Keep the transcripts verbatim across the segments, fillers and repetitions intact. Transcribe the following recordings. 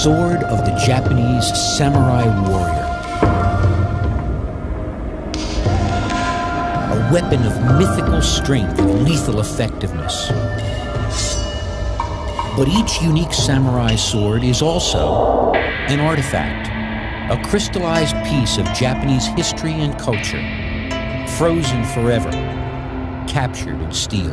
sword of the Japanese samurai warrior. A weapon of mythical strength and lethal effectiveness. But each unique samurai sword is also an artifact, a crystallized piece of Japanese history and culture, frozen forever, captured in steel.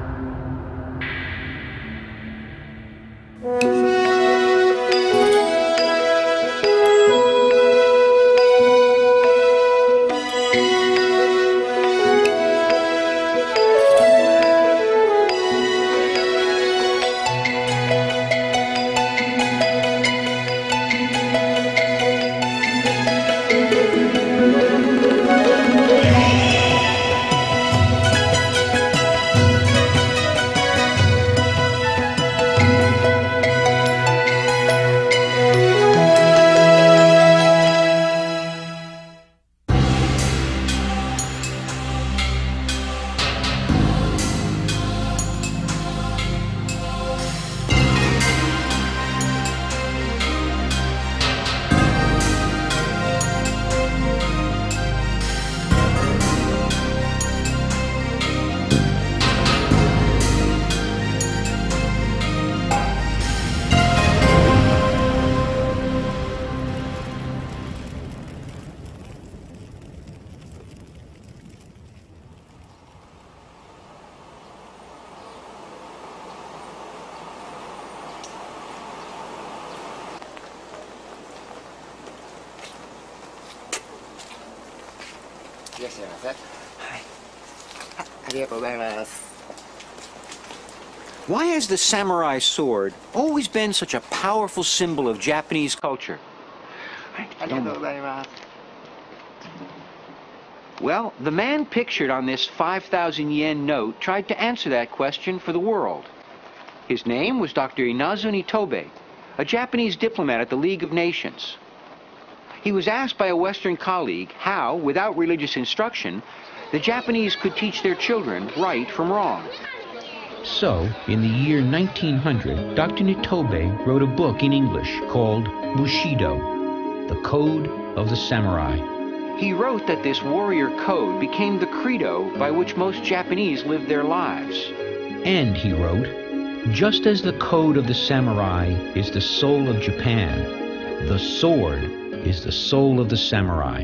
Why has the samurai sword always been such a powerful symbol of Japanese culture? Well, the man pictured on this five thousand yen note tried to answer that question for the world. His name was Doctor Inazo Nitobe, a Japanese diplomat at the League of Nations. He was asked by a Western colleague how, without religious instruction, the Japanese could teach their children right from wrong. So, in the year nineteen hundred, Doctor Nitobe wrote a book in English called Bushido, the Code of the Samurai. He wrote that this warrior code became the credo by which most Japanese lived their lives. And he wrote, just as the code of the samurai is the soul of Japan, the sword is the soul of the samurai.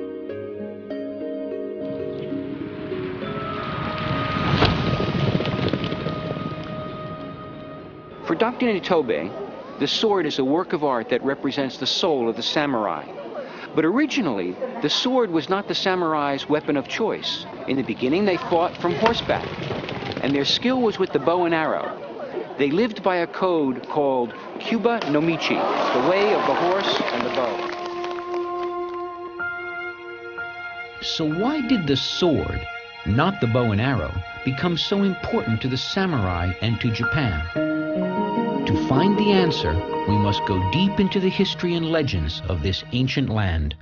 For Doctor Nitobe, the sword is a work of art that represents the soul of the samurai. But originally, the sword was not the samurai's weapon of choice. In the beginning, they fought from horseback, and their skill was with the bow and arrow. They lived by a code called Kyuba no Michi, the way of the horse and the bow. So why did the sword, not the bow and arrow, become so important to the samurai and to Japan? To find the answer, we must go deep into the history and legends of this ancient land.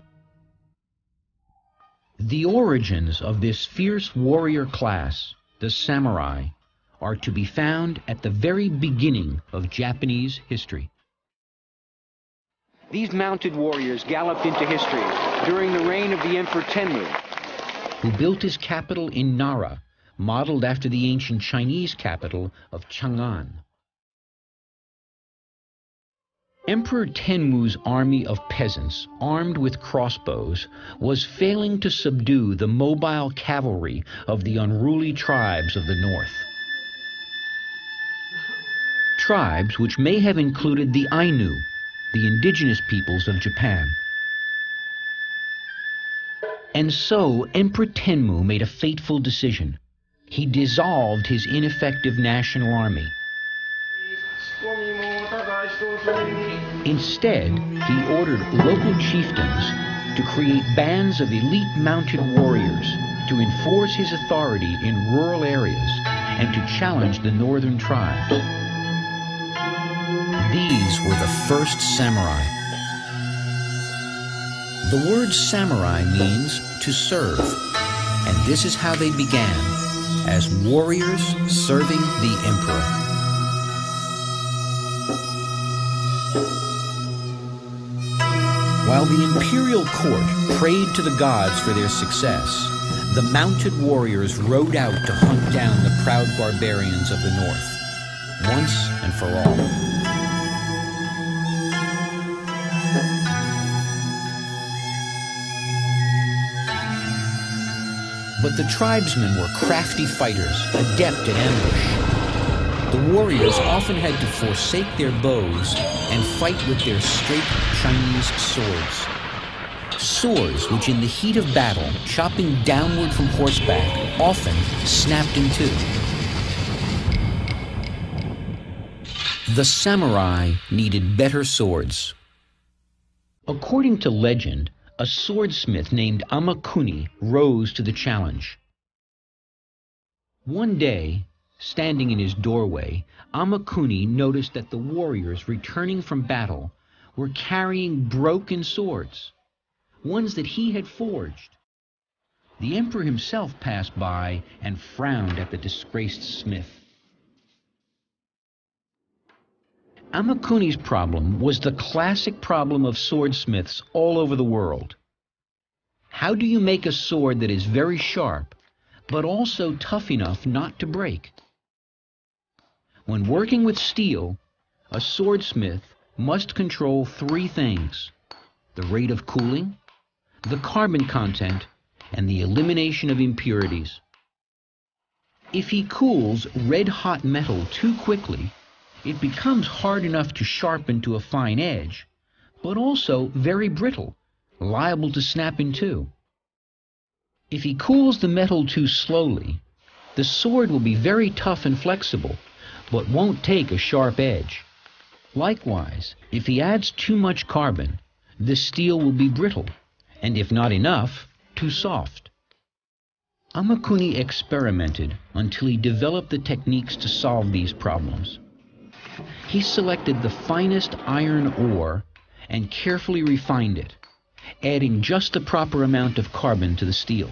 The origins of this fierce warrior class, the samurai, are to be found at the very beginning of Japanese history. These mounted warriors galloped into history during the reign of the Emperor Tenmu, who built his capital in Nara, modeled after the ancient Chinese capital of Chang'an. Emperor Tenmu's army of peasants, armed with crossbows, was failing to subdue the mobile cavalry of the unruly tribes of the north. Tribes which may have included the Ainu, the indigenous peoples of Japan. And so Emperor Tenmu made a fateful decision. He dissolved his ineffective national army. Instead, he ordered local chieftains to create bands of elite mounted warriors to enforce his authority in rural areas and to challenge the northern tribes. These were the first samurai. The word samurai means to serve, and this is how they began, as warriors serving the emperor. While the imperial court prayed to the gods for their success, the mounted warriors rode out to hunt down the proud barbarians of the north, once and for all. But the tribesmen were crafty fighters, adept at ambush. The warriors often had to forsake their bows and fight with their straight Chinese swords. Swords which in the heat of battle, chopping downward from horseback, often snapped in two. The samurai needed better swords. According to legend, a swordsmith named Amakuni rose to the challenge. One day, standing in his doorway, Amakuni noticed that the warriors returning from battle were carrying broken swords, ones that he had forged. The emperor himself passed by and frowned at the disgraced smith. Amakuni's problem was the classic problem of swordsmiths all over the world. How do you make a sword that is very sharp, but also tough enough not to break? When working with steel, a swordsmith must control three things: the rate of cooling, the carbon content, and the elimination of impurities. If he cools red-hot metal too quickly, it becomes hard enough to sharpen to a fine edge, but also very brittle, liable to snap in two. If he cools the metal too slowly, the sword will be very tough and flexible, but won't take a sharp edge. Likewise, if he adds too much carbon, the steel will be brittle, and if not enough, too soft. Amakuni experimented until he developed the techniques to solve these problems. He selected the finest iron ore and carefully refined it, adding just the proper amount of carbon to the steel.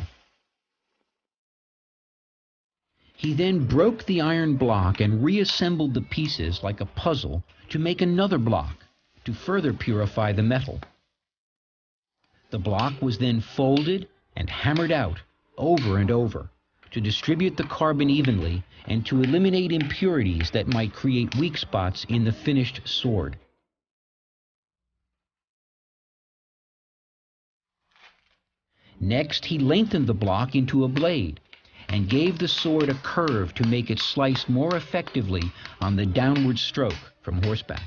He then broke the iron block and reassembled the pieces like a puzzle to make another block to further purify the metal. The block was then folded and hammered out over and over to distribute the carbon evenly and to eliminate impurities that might create weak spots in the finished sword. Next, he lengthened the block into a blade and gave the sword a curve to make it slice more effectively on the downward stroke from horseback.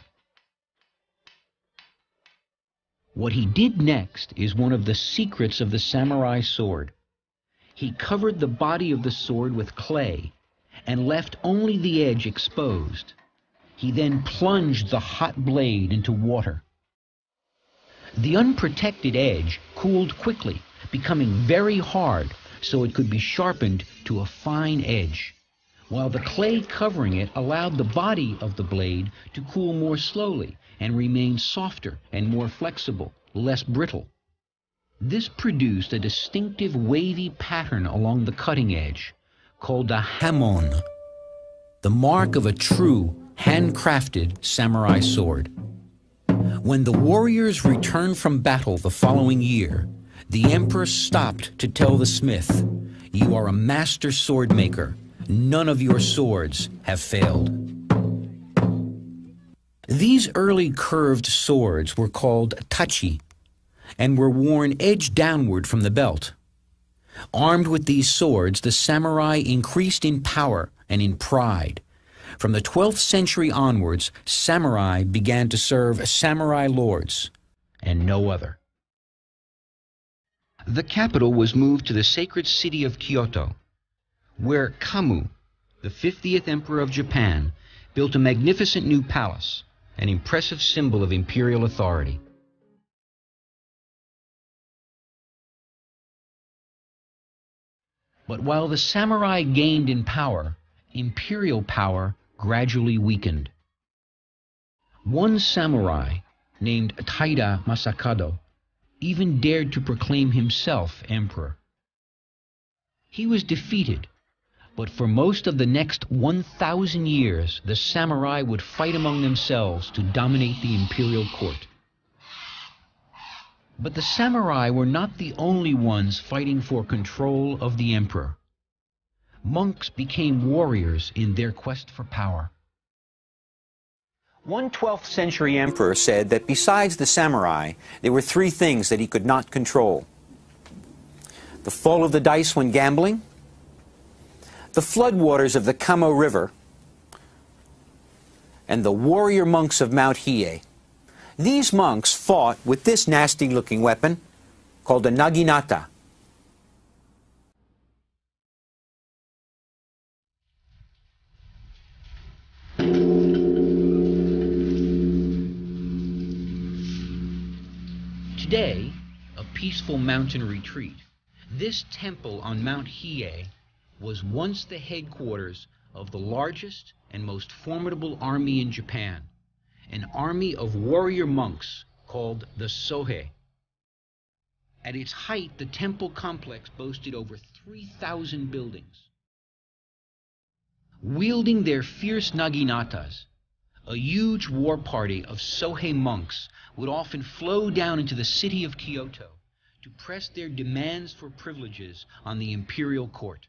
What he did next is one of the secrets of the samurai sword. He covered the body of the sword with clay and left only the edge exposed. He then plunged the hot blade into water. The unprotected edge cooled quickly, becoming very hard so it could be sharpened to a fine edge, while the clay covering it allowed the body of the blade to cool more slowly and remain softer and more flexible, less brittle. This produced a distinctive wavy pattern along the cutting edge, called a hamon, the mark of a true, handcrafted samurai sword. When the warriors returned from battle the following year, the emperor stopped to tell the smith, "You are a master sword maker. None of your swords have failed." These early curved swords were called tachi and were worn edge downward from the belt. Armed with these swords, the samurai increased in power and in pride. From the twelfth century onwards, samurai began to serve samurai lords and no other. The capital was moved to the sacred city of Kyoto, where Kamu, the fiftieth emperor of Japan, built a magnificent new palace, an impressive symbol of imperial authority. But while the samurai gained in power, imperial power gradually weakened. One samurai, named Taira Masakado, even dared to proclaim himself emperor. He was defeated, but for most of the next one thousand years, the samurai would fight among themselves to dominate the imperial court. But the samurai were not the only ones fighting for control of the emperor. Monks became warriors in their quest for power. One twelfth century emperor said that besides the samurai, there were three things that he could not control: the fall of the dice when gambling, the floodwaters of the Kamo River, and the warrior monks of Mount Hiei. These monks fought with this nasty-looking weapon called a naginata. Today, a peaceful mountain retreat, this temple on Mount Hiei was once the headquarters of the largest and most formidable army in Japan, an army of warrior monks called the Sohei. At its height, the temple complex boasted over three thousand buildings. Wielding their fierce naginatas, a huge war party of Sohei monks would often flow down into the city of Kyoto to press their demands for privileges on the imperial court.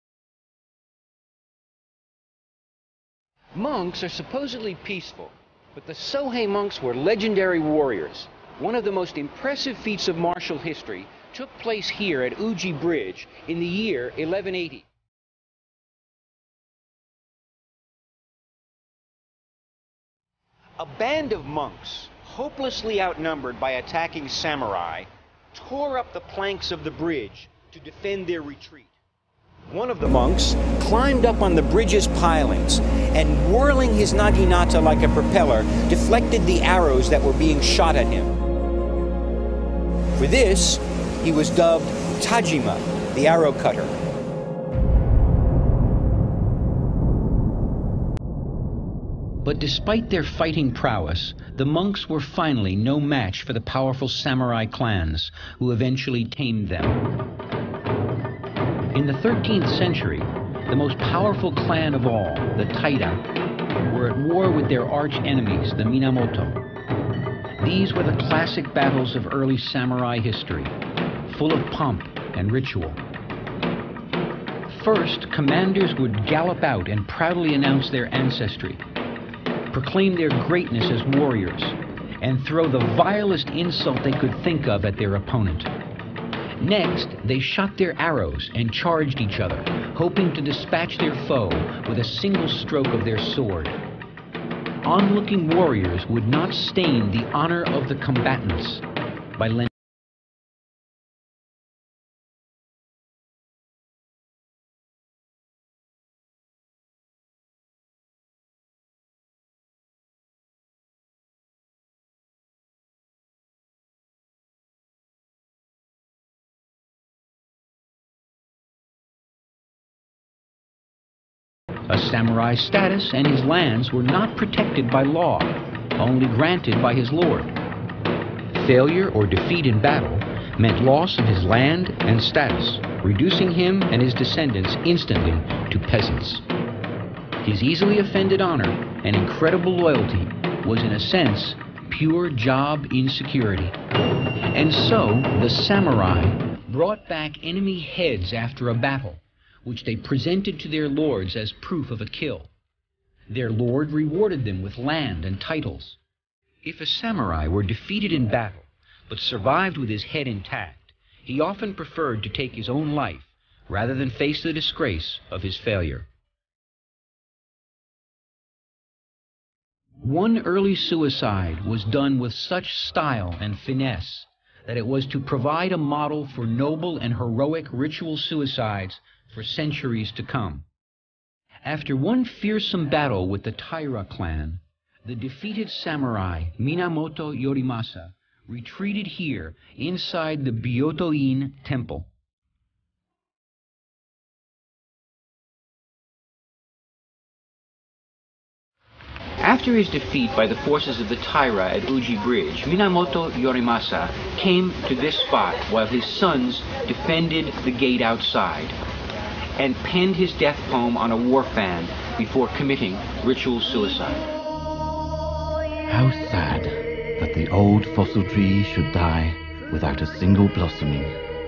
Monks are supposedly peaceful, but the Sohei monks were legendary warriors. One of the most impressive feats of martial history took place here at Uji Bridge in the year eleven eighty. A band of monks, hopelessly outnumbered by attacking samurai, tore up the planks of the bridge to defend their retreat. One of the monks climbed up on the bridge's pilings and, whirling his naginata like a propeller, deflected the arrows that were being shot at him. For this, he was dubbed Tajima, the arrow cutter. But despite their fighting prowess, the monks were finally no match for the powerful samurai clans who eventually tamed them. In the thirteenth century, the most powerful clan of all, the Taira, were at war with their arch-enemies, the Minamoto. These were the classic battles of early samurai history, full of pomp and ritual. First, commanders would gallop out and proudly announce their ancestry, proclaim their greatness as warriors, and throw the vilest insult they could think of at their opponent. Next, they shot their arrows and charged each other, hoping to dispatch their foe with a single stroke of their sword. Onlooking warriors would not stain the honor of the combatants by lending a samurai's status and his lands were not protected by law, only granted by his lord. Failure or defeat in battle meant loss of his land and status, reducing him and his descendants instantly to peasants. His easily offended honor and incredible loyalty was in a sense pure job insecurity. And so the samurai brought back enemy heads after a battle, which they presented to their lords as proof of a kill. Their lord rewarded them with land and titles. If a samurai were defeated in battle, but survived with his head intact, he often preferred to take his own life rather than face the disgrace of his failure. One early suicide was done with such style and finesse that it was to provide a model for noble and heroic ritual suicides for centuries to come. After one fearsome battle with the Taira clan, the defeated samurai Minamoto Yorimasa retreated here inside the Byoto-in temple. After his defeat by the forces of the Taira at Uji Bridge, Minamoto Yorimasa came to this spot while his sons defended the gate outside, and penned his death poem on a war fan before committing ritual suicide. How sad that the old fossil tree should die without a single blossoming.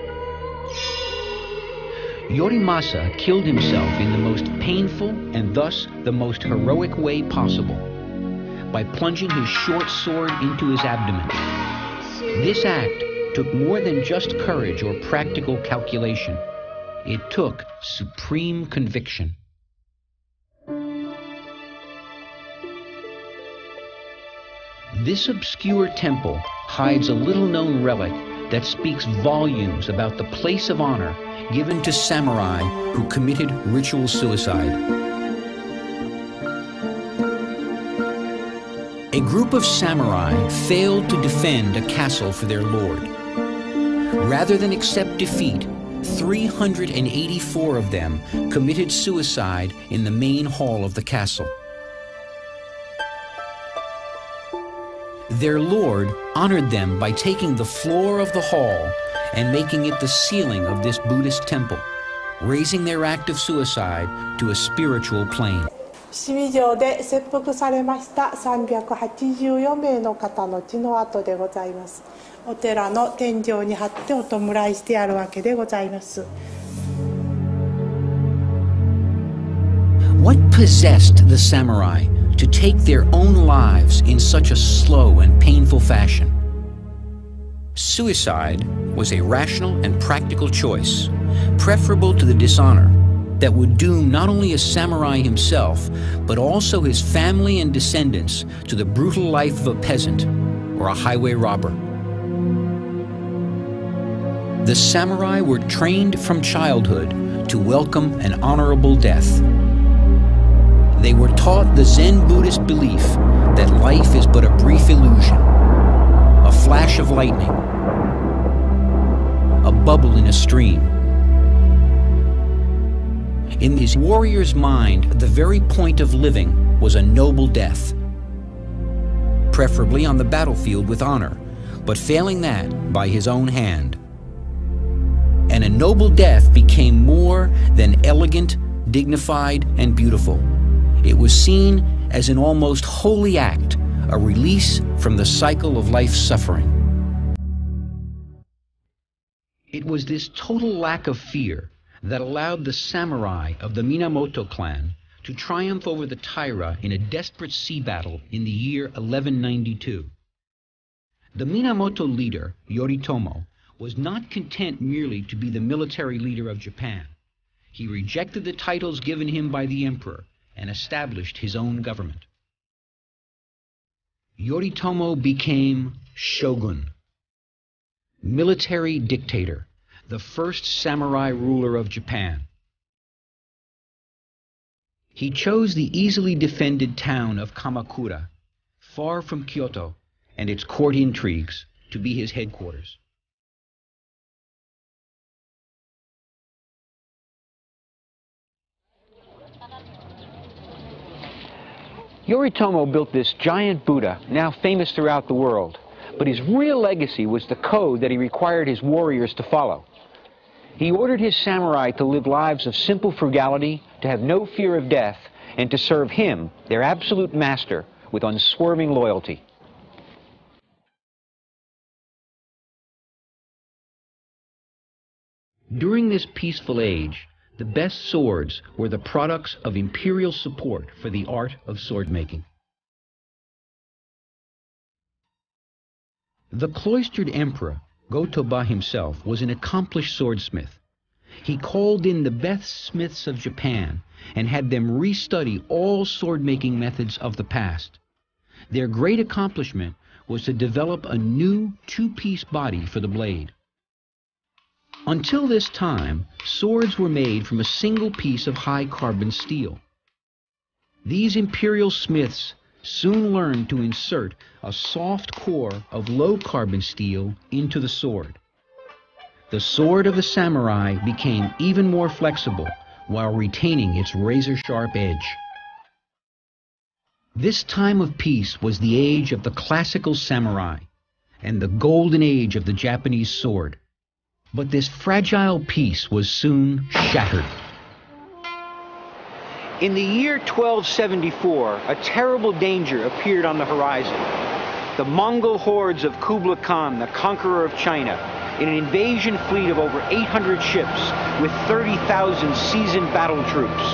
Yorimasa killed himself in the most painful and thus the most heroic way possible, by plunging his short sword into his abdomen. This act took more than just courage or practical calculation. It took supreme conviction. This obscure temple hides a little-known relic that speaks volumes about the place of honor given to samurai who committed ritual suicide. A group of samurai failed to defend a castle for their lord. Rather than accept defeat, three hundred eighty-four of them committed suicide in the main hall of the castle. Their lord honored them by taking the floor of the hall and making it the ceiling of this Buddhist temple, raising their act of suicide to a spiritual plane. 伏見城で切腹されましたさんびゃくはちじゅうよん名の方の血の跡でございます。お寺の天井に貼ってお弔いしてあるわけでございます。 What possessed the samurai to take their own lives in such a slow and painful fashion? Suicide was a rational and practical choice, preferable to the dishonor that would doom not only a samurai himself, but also his family and descendants to the brutal life of a peasant or a highway robber. The samurai were trained from childhood to welcome an honorable death. They were taught the Zen Buddhist belief that life is but a brief illusion, a flash of lightning, a bubble in a stream. In his warrior's mind, the very point of living was a noble death, preferably on the battlefield with honor, but failing that, by his own hand. And a noble death became more than elegant, dignified, and beautiful. It was seen as an almost holy act, a release from the cycle of life's suffering. It was this total lack of fear that allowed the samurai of the Minamoto clan to triumph over the Taira in a desperate sea battle in the year eleven ninety-two. The Minamoto leader, Yoritomo, was not content merely to be the military leader of Japan. He rejected the titles given him by the emperor and established his own government. Yoritomo became shogun, military dictator, the first samurai ruler of Japan. He chose the easily defended town of Kamakura, far from Kyoto and its court intrigues, to be his headquarters. Yoritomo built this giant Buddha, now famous throughout the world, but his real legacy was the code that he required his warriors to follow. He ordered his samurai to live lives of simple frugality, to have no fear of death, and to serve him, their absolute master, with unswerving loyalty. During this peaceful age, the best swords were the products of imperial support for the art of sword-making. The cloistered emperor, Go-Toba himself, was an accomplished swordsmith. He called in the best smiths of Japan and had them restudy all sword-making methods of the past. Their great accomplishment was to develop a new two-piece body for the blade. Until this time, swords were made from a single piece of high-carbon steel. These imperial smiths soon learned to insert a soft core of low-carbon steel into the sword. The sword of the samurai became even more flexible while retaining its razor-sharp edge. This time of peace was the age of the classical samurai and the golden age of the Japanese sword. But this fragile peace was soon shattered. In the year twelve seventy-four, a terrible danger appeared on the horizon. the Mongol hordes of Kublai Khan, the conqueror of China, in an invasion fleet of over eight hundred ships with thirty thousand seasoned battle troops.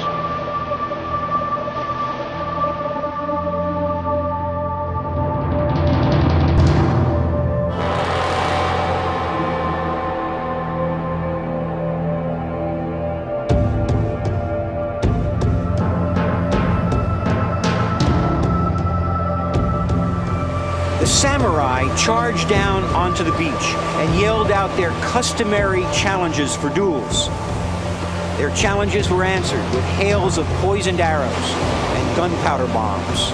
The samurai charged down onto the beach and yelled out their customary challenges for duels. Their challenges were answered with hails of poisoned arrows and gunpowder bombs.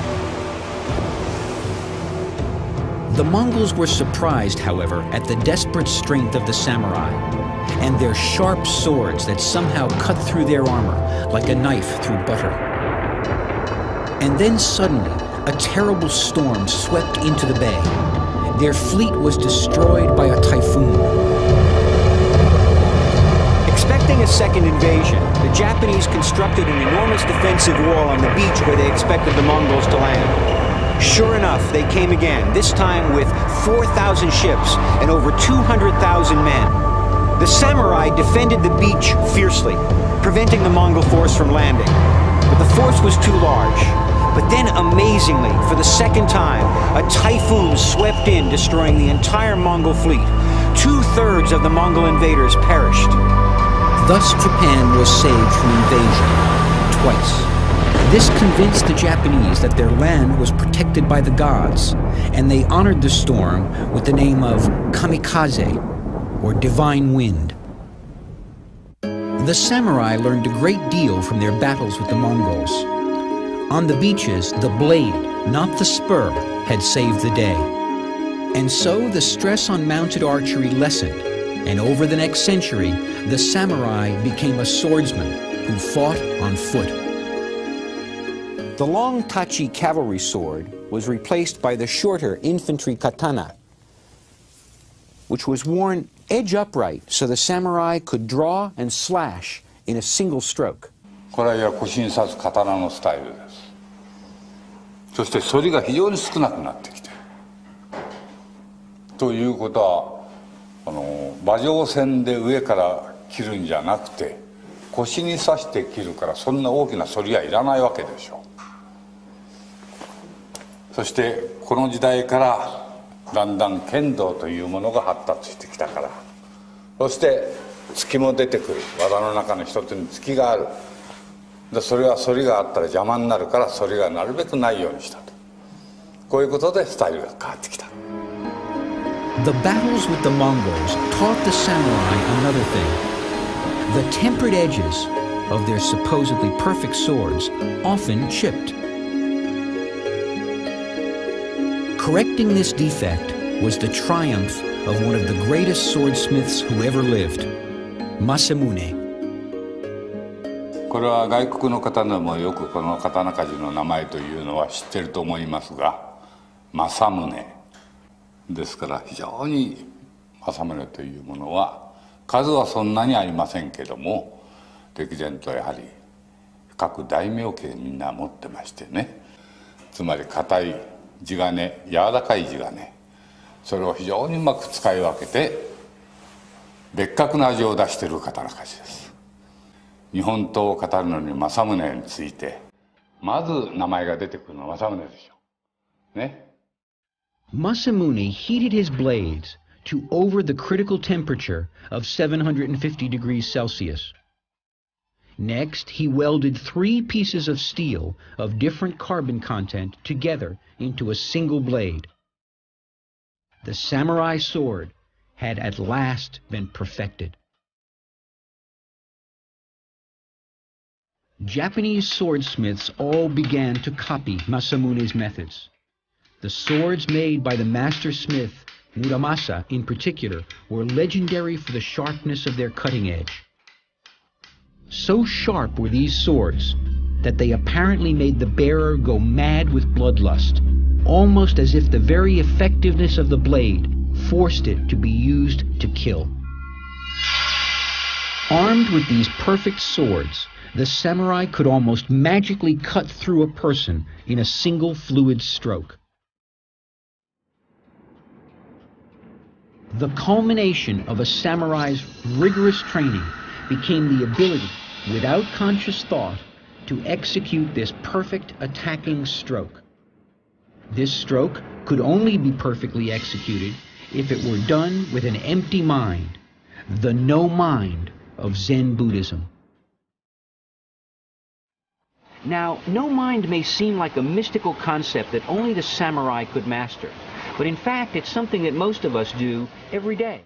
The Mongols were surprised, however, at the desperate strength of the samurai and their sharp swords that somehow cut through their armor like a knife through butter. And then suddenly, a terrible storm swept into the bay. Their fleet was destroyed by a typhoon. Expecting a second invasion, the Japanese constructed an enormous defensive wall on the beach where they expected the Mongols to land. Sure enough, they came again, this time with four thousand ships and over two hundred thousand men. The samurai defended the beach fiercely, preventing the Mongol force from landing. But the force was too large. But then, amazingly, for the second time, a typhoon swept in, destroying the entire Mongol fleet. Two-thirds of the Mongol invaders perished. Thus, Japan was saved from invasion twice. This convinced the Japanese that their land was protected by the gods, and they honored the storm with the name of Kamikaze, or Divine Wind. The samurai learned a great deal from their battles with the Mongols. On the beaches, the blade, not the spur, had saved the day. And so the stress on mounted archery lessened, and over the next century, the samurai became a swordsman who fought on foot. The long tachi cavalry sword was replaced by the shorter infantry katana, which was worn edge upright so the samurai could draw and slash in a single stroke. これは腰に刺す刀のスタイルです。そして反りが非常に少なくなってきてということはあの馬上線で上から切るんじゃなくて腰に刺して切るからそんな大きな反りはいらないわけでしょう。そしてこの時代からだんだん剣道というものが発達してきたからそして突きも出てくる技の中の一つに突きがある。でそれは反りがあったら邪魔になるから反りがなるべくないようにしたとこういうことでスタイルが変わってきた。 The battles with the Mongols taught the samurai another thing. The tempered edges of their supposedly perfect swords often chipped. Correcting this defect was the triumph of one of the greatest swordsmiths who ever lived, Masamune. これは外国の方でもよくこの刀鍛冶の名前というのは知ってると思いますが政宗ですから非常に政宗というものは数はそんなにありませんけども歴然とやはり各大名家みんな持ってましてねつまり硬い地金柔らかい地金それを非常にうまく使い分けて別格な味を出している刀鍛冶です。日本刀を語るのに政宗についてまず名前が出てくるのは政宗でしょうね。 Masamune heated his blades to over the critical temperature of seven hundred fifty degrees Celsius. Next, he welded three pieces of steel of different carbon content together into a single blade. The samurai sword had at last been perfected. Japanese swordsmiths all began to copy Masamune's methods. The swords made by the master smith, Muramasa in particular, were legendary for the sharpness of their cutting edge. So sharp were these swords that they apparently made the bearer go mad with bloodlust, almost as if the very effectiveness of the blade forced it to be used to kill. Armed with these perfect swords, the samurai could almost magically cut through a person in a single fluid stroke. The culmination of a samurai's rigorous training became the ability, without conscious thought, to execute this perfect attacking stroke. This stroke could only be perfectly executed if it were done with an empty mind, the no mind of Zen Buddhism. Now, no mind may seem like a mystical concept that only the samurai could master, but in fact it's something that most of us do every day.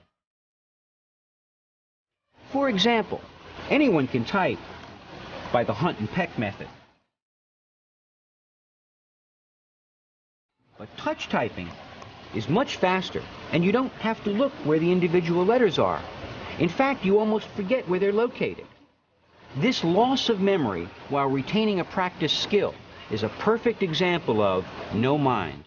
For example, anyone can type by the hunt and peck method. But touch typing is much faster, and you don't have to look where the individual letters are. In fact, you almost forget where they're located. This loss of memory while retaining a practiced skill is a perfect example of no mind.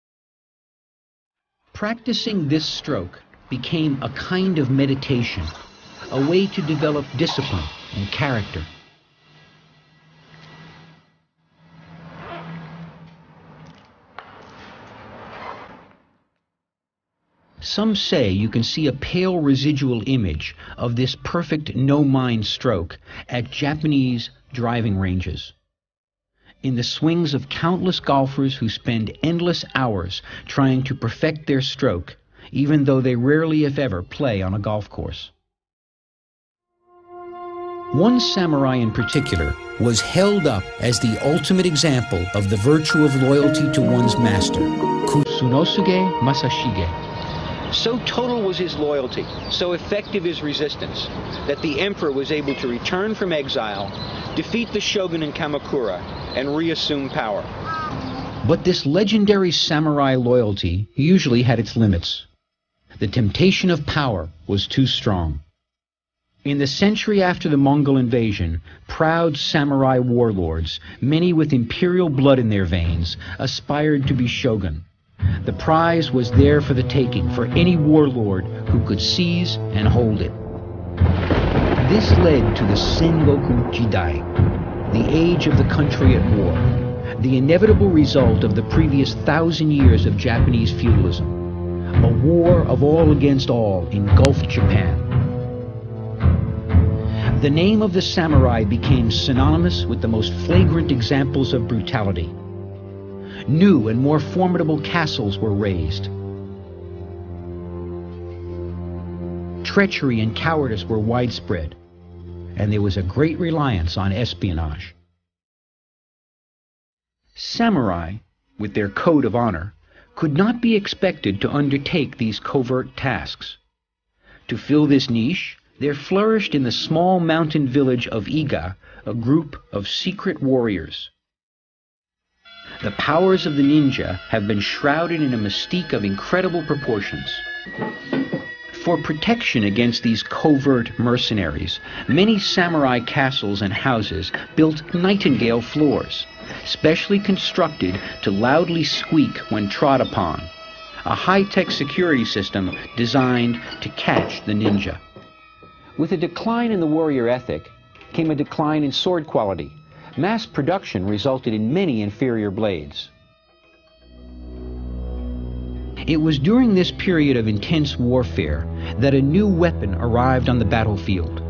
Practicing this stroke became a kind of meditation, a way to develop discipline and character. Some say you can see a pale residual image of this perfect no-mind stroke at Japanese driving ranges. In the swings of countless golfers who spend endless hours trying to perfect their stroke, even though they rarely, if ever, play on a golf course. One samurai in particular was held up as the ultimate example of the virtue of loyalty to one's master, Kusunosuke Masashige. So total was his loyalty, so effective his resistance, that the emperor was able to return from exile, defeat the shogun in Kamakura, and reassume power. But this legendary samurai loyalty usually had its limits. The temptation of power was too strong. In the century after the Mongol invasion, proud samurai warlords, many with imperial blood in their veins, aspired to be shogun. The prize was there for the taking for any warlord who could seize and hold it. This led to the Sengoku Jidai, the age of the country at war, the inevitable result of the previous thousand years of Japanese feudalism. A war of all against all engulfed Japan. The name of the samurai became synonymous with the most flagrant examples of brutality. New and more formidable castles were raised. Treachery and cowardice were widespread, and there was a great reliance on espionage. Samurai, with their code of honor, could not be expected to undertake these covert tasks. To fill this niche, there flourished in the small mountain village of Iga a group of secret warriors. The powers of the ninja have been shrouded in a mystique of incredible proportions. For protection against these covert mercenaries, many samurai castles and houses built nightingale floors, specially constructed to loudly squeak when trod upon, a high-tech security system designed to catch the ninja. With a decline in the warrior ethic came a decline in sword quality. Mass production resulted in many inferior blades. It was during this period of intense warfare that a new weapon arrived on the battlefield.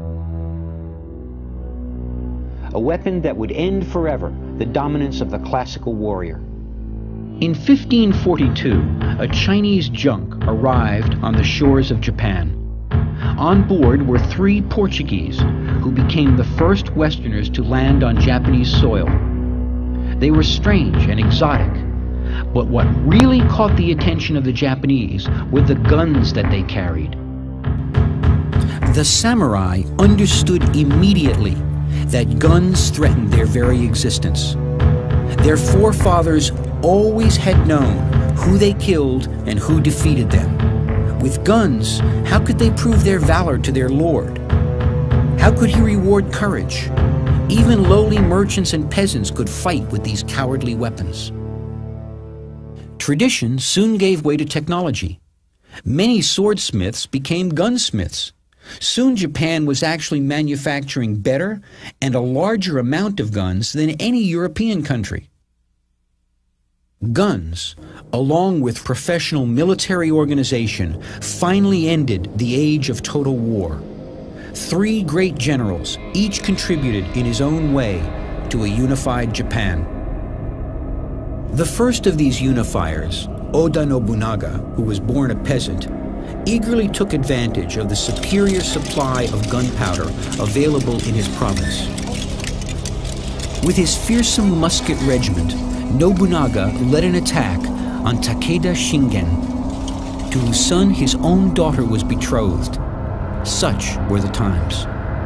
A weapon that would end forever the dominance of the classical warrior. In fifteen forty-two, a Chinese junk arrived on the shores of Japan. On board were three Portuguese, who became the first Westerners to land on Japanese soil. They were strange and exotic, but what really caught the attention of the Japanese were the guns that they carried. The samurai understood immediately that guns threatened their very existence. Their forefathers always had known who they killed and who defeated them. With guns, how could they prove their valor to their lord? How could he reward courage? Even lowly merchants and peasants could fight with these cowardly weapons. Tradition soon gave way to technology. Many swordsmiths became gunsmiths. Soon Japan was actually manufacturing better and a larger amount of guns than any European country. Guns, along with professional military organization, finally ended the age of total war. Three great generals each contributed in his own way to a unified Japan. The first of these unifiers, Oda Nobunaga, who was born a peasant, eagerly took advantage of the superior supply of gunpowder available in his province. With his fearsome musket regiment, Nobunaga led an attack on Takeda Shingen, to whose son his own daughter was betrothed. Such were the times.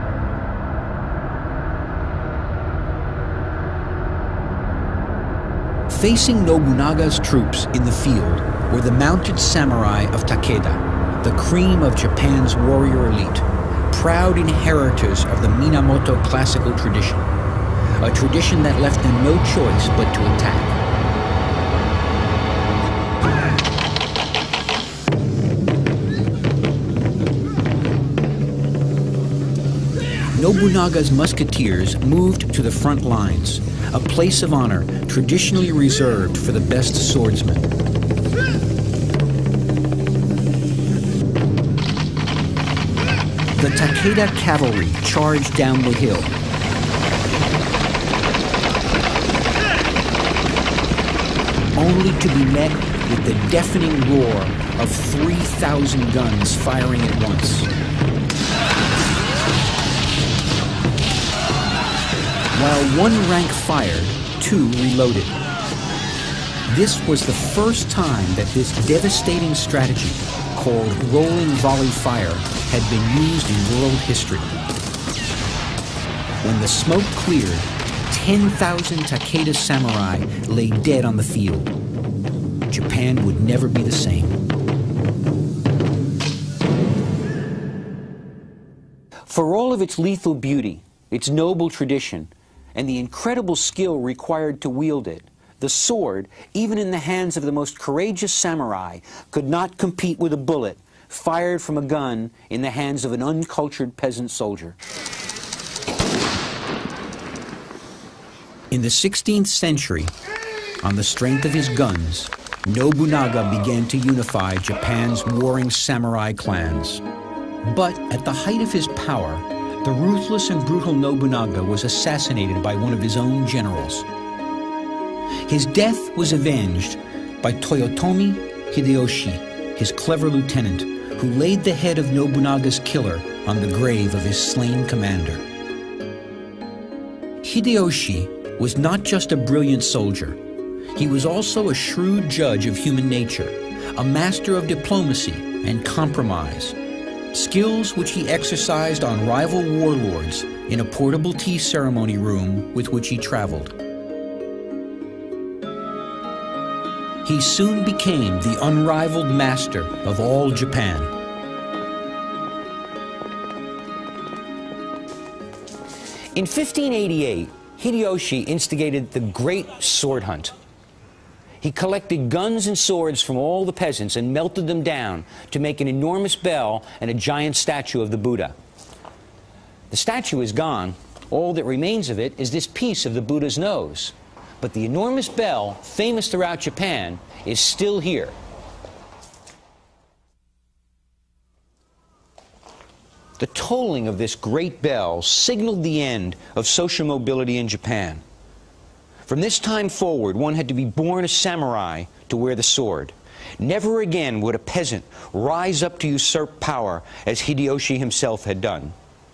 Facing Nobunaga's troops in the field were the mounted samurai of Takeda, the cream of Japan's warrior elite, proud inheritors of the Minamoto classical tradition, a tradition that left them no choice but to attack. Nobunaga's musketeers moved to the front lines, a place of honor traditionally reserved for the best swordsmen. The Takeda cavalry charged down the hill. Only to be met with the deafening roar of three thousand guns firing at once. While one rank fired, two reloaded. This was the first time that this devastating strategy, called rolling volley fire, had been used in world history. When the smoke cleared, ten thousand Takeda samurai lay dead on the field. Japan would never be the same. For all of its lethal beauty, its noble tradition, and the incredible skill required to wield it, the sword, even in the hands of the most courageous samurai, could not compete with a bullet fired from a gun in the hands of an uncultured peasant soldier. In the sixteenth century, on the strength of his guns, Nobunaga began to unify Japan's warring samurai clans. But at the height of his power, the ruthless and brutal Nobunaga was assassinated by one of his own generals. His death was avenged by Toyotomi Hideyoshi, his clever lieutenant, who laid the head of Nobunaga's killer on the grave of his slain commander. Hideyoshi was not just a brilliant soldier. He was also a shrewd judge of human nature, a master of diplomacy and compromise, skills which he exercised on rival warlords in a portable tea ceremony room with which he traveled. He soon became the unrivaled master of all Japan. In fifteen eighty-eight, Hideyoshi instigated the Great Sword Hunt. He collected guns and swords from all the peasants and melted them down to make an enormous bell and a giant statue of the Buddha. The statue is gone. All that remains of it is this piece of the Buddha's nose. But the enormous bell, famous throughout Japan, is still here. The tolling of this great bell signaled the end of social mobility in Japan. From this time forward, one had to be born a samurai to wear the sword. Never again would a peasant rise up to usurp power as Hideyoshi himself had done.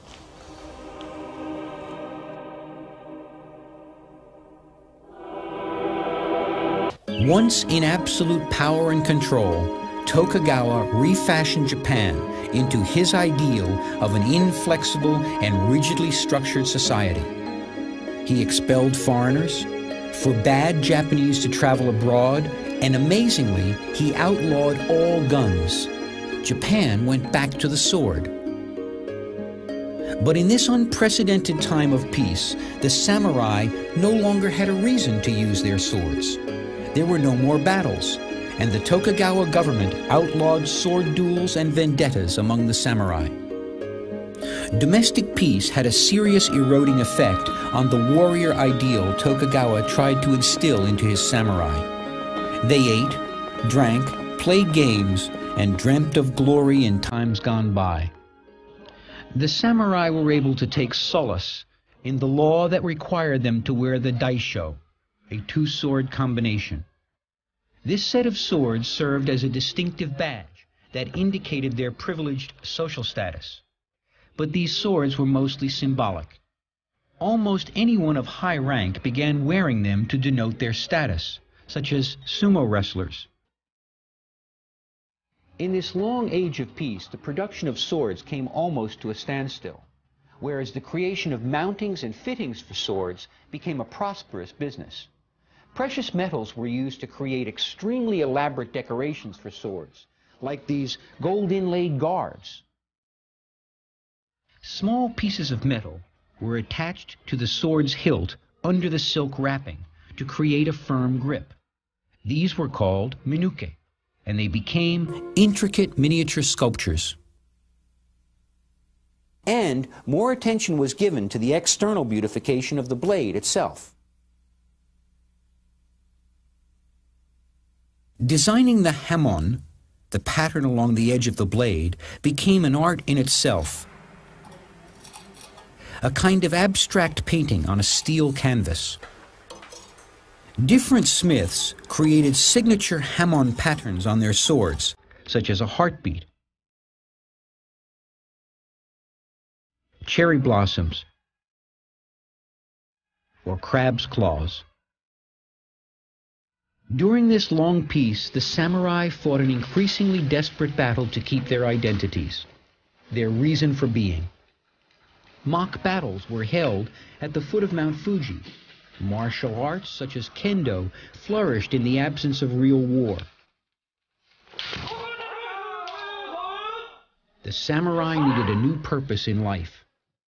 Once in absolute power and control, Tokugawa refashioned Japan into his ideal of an inflexible and rigidly structured society. He expelled foreigners, forbade Japanese to travel abroad, and amazingly, he outlawed all guns. Japan went back to the sword. But in this unprecedented time of peace, the samurai no longer had a reason to use their swords. There were no more battles, and the Tokugawa government outlawed sword duels and vendettas among the samurai. Domestic peace had a serious eroding effect on the warrior ideal Tokugawa tried to instill into his samurai. They ate, drank, played games, and dreamt of glory in times gone by. The samurai were able to take solace in the law that required them to wear the daisho, a two-sword combination. This set of swords served as a distinctive badge that indicated their privileged social status. But these swords were mostly symbolic. Almost anyone of high rank began wearing them to denote their status, such as sumo wrestlers. In this long age of peace, the production of swords came almost to a standstill, whereas the creation of mountings and fittings for swords became a prosperous business. Precious metals were used to create extremely elaborate decorations for swords, like these gold-inlaid guards. Small pieces of metal were attached to the sword's hilt under the silk wrapping to create a firm grip. These were called minuke, and they became intricate miniature sculptures. And more attention was given to the external beautification of the blade itself. Designing the hamon, the pattern along the edge of the blade, became an art in itself, a kind of abstract painting on a steel canvas. Different smiths created signature hamon patterns on their swords, such as a heartbeat, cherry blossoms, or crab's claws. During this long peace, the samurai fought an increasingly desperate battle to keep their identities, their reason for being. Mock battles were held at the foot of Mount Fuji. Martial arts such as kendo flourished in the absence of real war. The samurai needed a new purpose in life.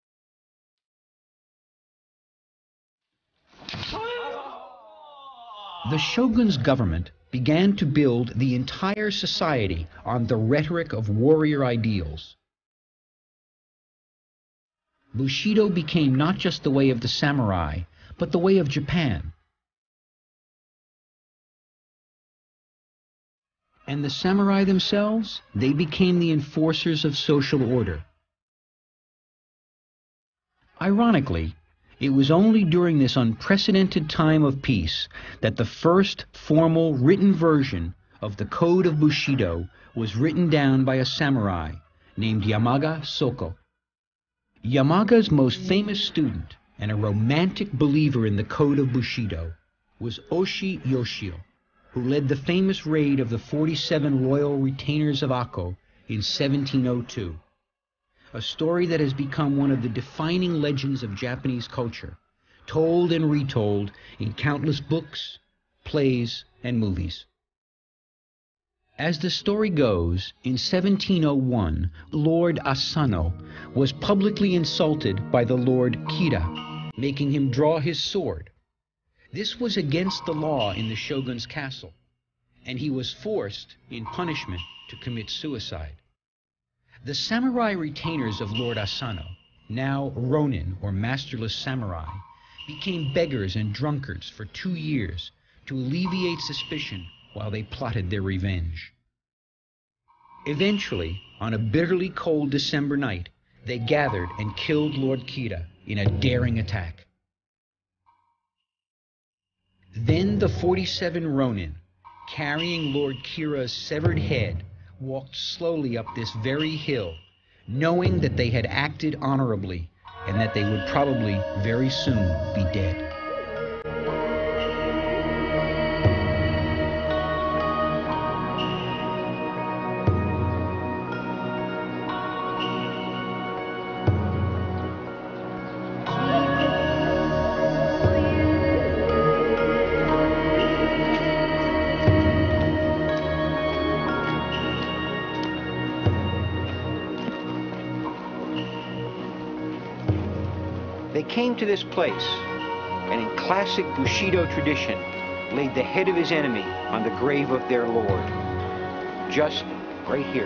The shogun's government began to build the entire society on the rhetoric of warrior ideals. Bushido became not just the way of the samurai, but the way of Japan. And the samurai themselves, they became the enforcers of social order. Ironically, it was only during this unprecedented time of peace that the first formal written version of the Code of Bushido was written down by a samurai named Yamaga Soko. Yamaga's most famous student and a romantic believer in the Code of Bushido was Oshi Yoshio, who led the famous raid of the forty-seven royal retainers of Akko in seventeen oh two. A story that has become one of the defining legends of Japanese culture, told and retold in countless books, plays, and movies. As the story goes, in seventeen oh one, Lord Asano was publicly insulted by the Lord Kira, making him draw his sword. This was against the law in the shogun's castle, and he was forced, in punishment, to commit suicide. The samurai retainers of Lord Asano, now ronin or masterless samurai, became beggars and drunkards for two years to alleviate suspicion while they plotted their revenge. Eventually, on a bitterly cold December night, they gathered and killed Lord Kira in a daring attack. Then the forty-seven ronin, carrying Lord Kira's severed head, walked slowly up this very hill, knowing that they had acted honorably and that they would probably very soon be dead. They came to this place, and in classic Bushido tradition, laid the head of his enemy on the grave of their lord. Just right here.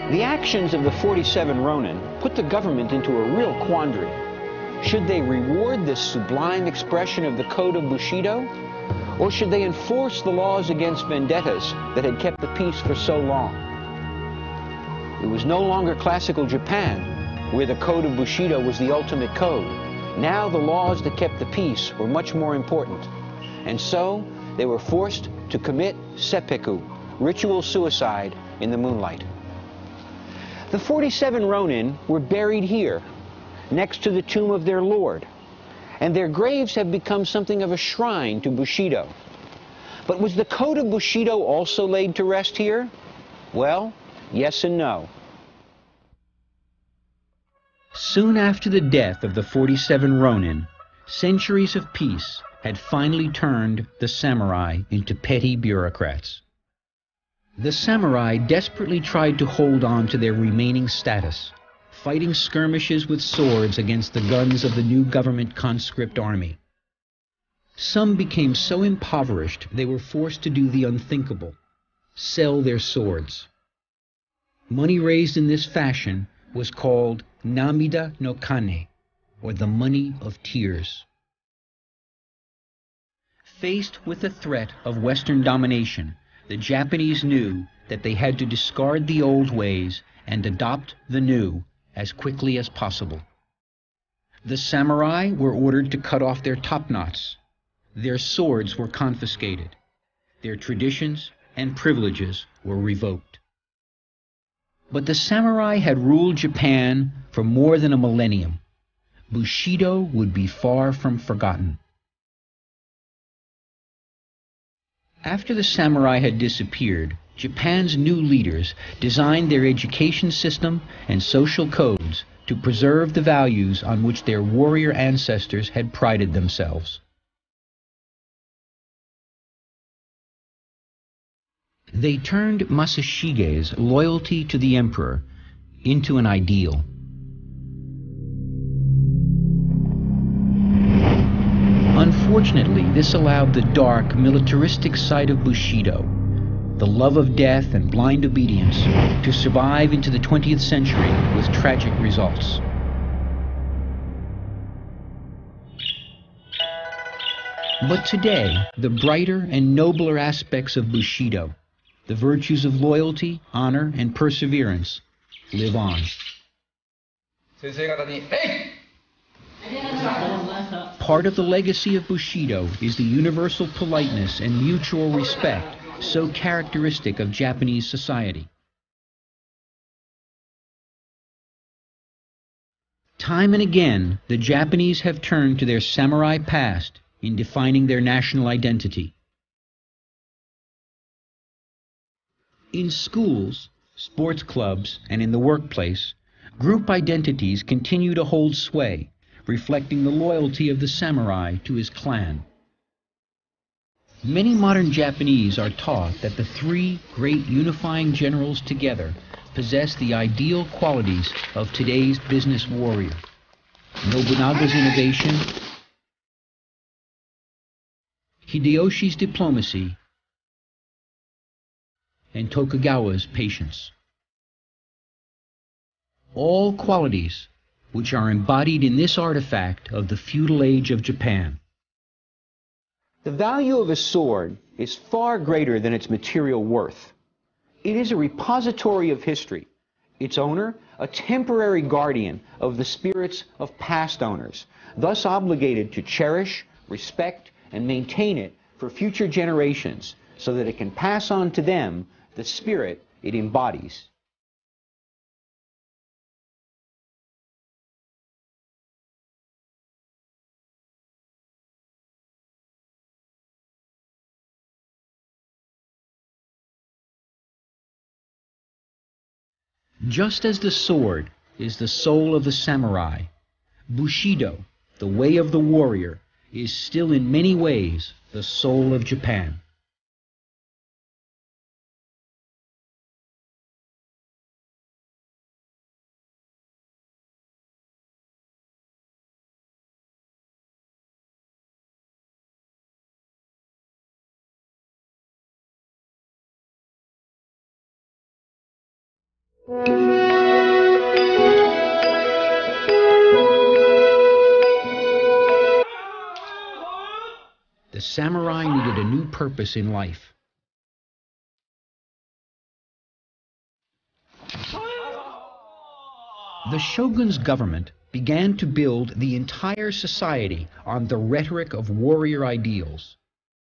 The actions of the forty-seven Ronin put the government into a real quandary. Should they reward this sublime expression of the code of Bushido? Or should they enforce the laws against vendettas that had kept the peace for so long? It was no longer classical Japan, where the code of Bushido was the ultimate code. Now the laws that kept the peace were much more important. And so they were forced to commit seppuku, ritual suicide, in the moonlight. The forty-seven Ronin were buried here, next to the tomb of their lord, and their graves have become something of a shrine to Bushido. But was the code of Bushido also laid to rest here? Well, yes and no. Soon after the death of the forty-seven Ronin, centuries of peace had finally turned the samurai into petty bureaucrats. The samurai desperately tried to hold on to their remaining status, fighting skirmishes with swords against the guns of the new government conscript army. Some became so impoverished they were forced to do the unthinkable, sell their swords. Money raised in this fashion was called Namida no Kane, or the money of tears. Faced with the threat of Western domination, the Japanese knew that they had to discard the old ways and adopt the new as quickly as possible. The samurai were ordered to cut off their topknots. Their swords were confiscated. Their traditions and privileges were revoked. But the samurai had ruled Japan for more than a millennium. Bushido would be far from forgotten. After the samurai had disappeared, Japan's new leaders designed their education system and social codes to preserve the values on which their warrior ancestors had prided themselves. They turned Masashige's loyalty to the emperor into an ideal. Unfortunately, this allowed the dark, militaristic side of Bushido, the love of death and blind obedience, to survive into the twentieth century with tragic results. But today, the brighter and nobler aspects of Bushido, the virtues of loyalty, honor, and perseverance, live on. Part of the legacy of Bushido is the universal politeness and mutual respect so characteristic of Japanese society. Time and again, the Japanese have turned to their samurai past in defining their national identity. In schools, sports clubs, and in the workplace, group identities continue to hold sway, reflecting the loyalty of the samurai to his clan. Many modern Japanese are taught that the three great unifying generals together possess the ideal qualities of today's business warrior: Nobunaga's innovation, Hideyoshi's diplomacy, and Tokugawa's patience. All qualities which are embodied in this artifact of the feudal age of Japan. The value of a sword is far greater than its material worth. It is a repository of history, its owner a temporary guardian of the spirits of past owners, thus obligated to cherish, respect, and maintain it for future generations so that it can pass on to them the spirit it embodies. Just as the sword is the soul of the samurai, Bushido, the way of the warrior, is still in many ways the soul of Japan. The samurai needed a new purpose in life. The shogun's government began to build the entire society on the rhetoric of warrior ideals.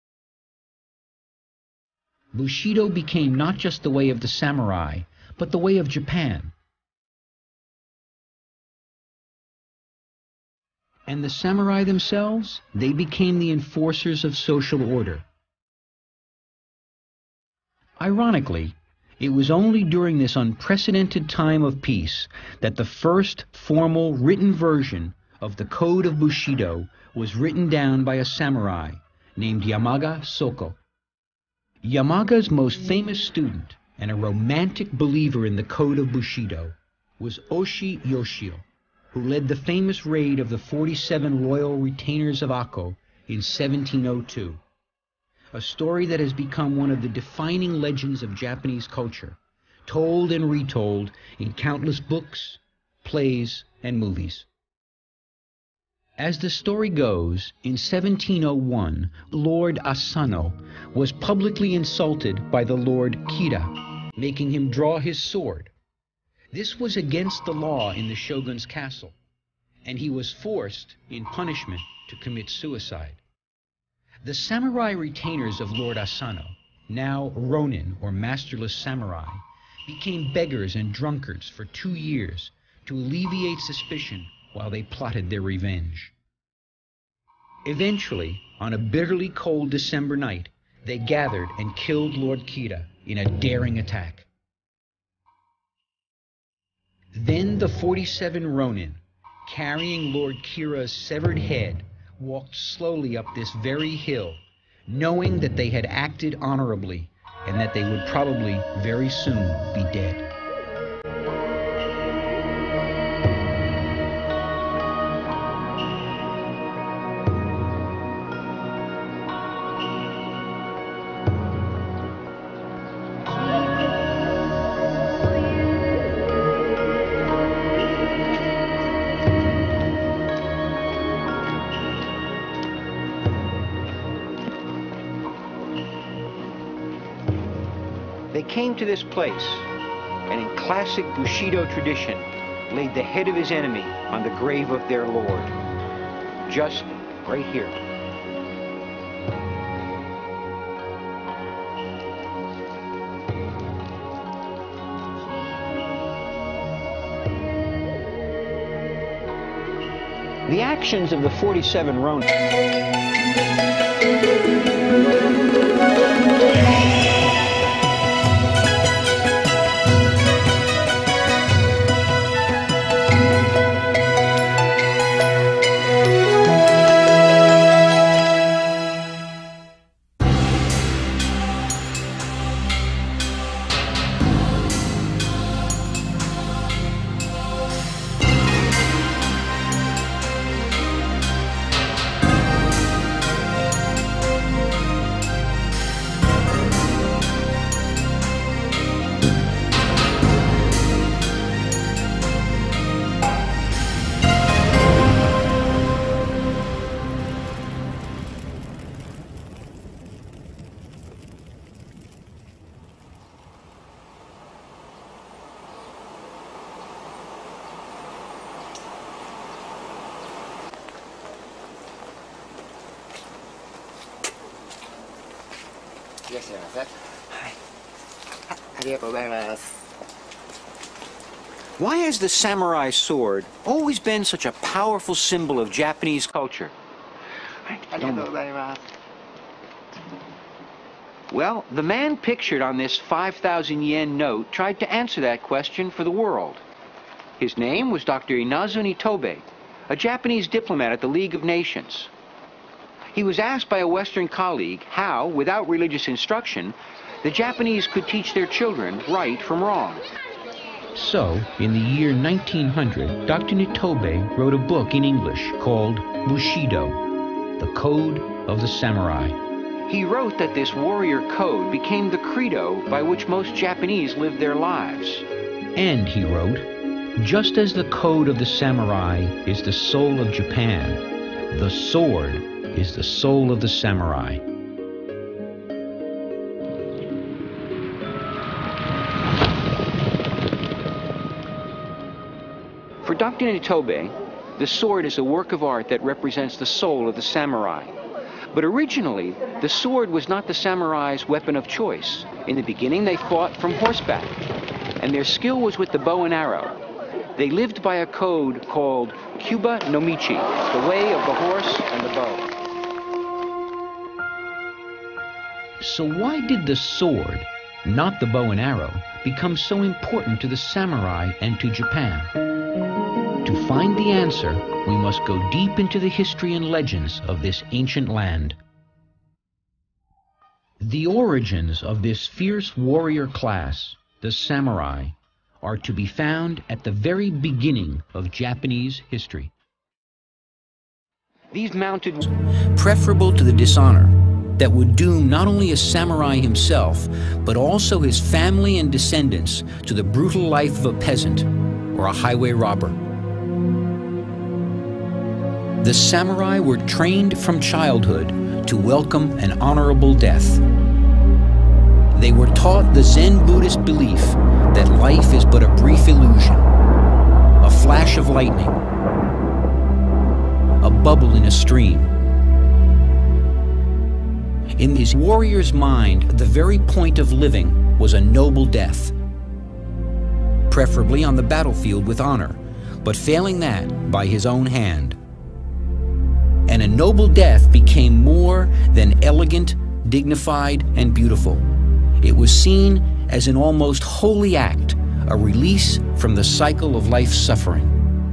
Bushido became not just the way of the samurai, but the way of Japan. And the samurai themselves, they became the enforcers of social order. Ironically, it was only during this unprecedented time of peace that the first formal written version of the Code of Bushido was written down by a samurai named Yamaga Soko. Yamaga's most famous student and a romantic believer in the Code of Bushido was Oshi Yoshio, who led the famous raid of the forty-seven royal retainers of Akko in seventeen oh two, a story that has become one of the defining legends of Japanese culture, told and retold in countless books, plays, and movies. As the story goes, in seventeen oh one, Lord Asano was publicly insulted by the Lord Kira, making him draw his sword. This was against the law in the shogun's castle, and he was forced, in punishment, to commit suicide. The samurai retainers of Lord Asano, now ronin or masterless samurai, became beggars and drunkards for two years to alleviate suspicion while they plotted their revenge. Eventually, on a bitterly cold December night, they gathered and killed Lord Kira in a daring attack. Then the forty-seven ronin, carrying Lord Kira's severed head, walked slowly up this very hill, knowing that they had acted honorably and that they would probably very soon be dead. They came to this place, and in classic Bushido tradition, laid the head of his enemy on the grave of their lord. Just right here. The actions of the forty-seven ronin. Why has the samurai sword always been such a powerful symbol of Japanese culture? Well, the man pictured on this five thousand yen note tried to answer that question for the world. His name was Doctor Inazu Nitobe, a Japanese diplomat at the League of Nations. He was asked by a Western colleague how, without religious instruction, the Japanese could teach their children right from wrong. So, in the year nineteen hundred, Doctor Nitobe wrote a book in English called Bushido, the Code of the Samurai. He wrote that this warrior code became the credo by which most Japanese lived their lives. And he wrote, "Just as the code of the samurai is the soul of Japan, the sword is the soul of the samurai." For Doctor Nitobe, the sword is a work of art that represents the soul of the samurai. But originally, the sword was not the samurai's weapon of choice. In the beginning, they fought from horseback, and their skill was with the bow and arrow. They lived by a code called Kyuba no Michi, the way of the horse and the bow. So why did the sword, not the bow and arrow, become so important to the samurai and to Japan? To find the answer, we must go deep into the history and legends of this ancient land. The origins of this fierce warrior class, the samurai, are to be found at the very beginning of Japanese history. These mounted, preferable to the dishonor that would doom not only a samurai himself, but also his family and descendants to the brutal life of a peasant or a highway robber. The samurai were trained from childhood to welcome an honorable death. They were taught the Zen Buddhist belief that life is but a brief illusion, a flash of lightning, a bubble in a stream. In his warrior's mind, the very point of living was a noble death, preferably on the battlefield with honor, but failing that, by his own hand. And a noble death became more than elegant, dignified, and beautiful. It was seen as an almost holy act, a release from the cycle of life's suffering.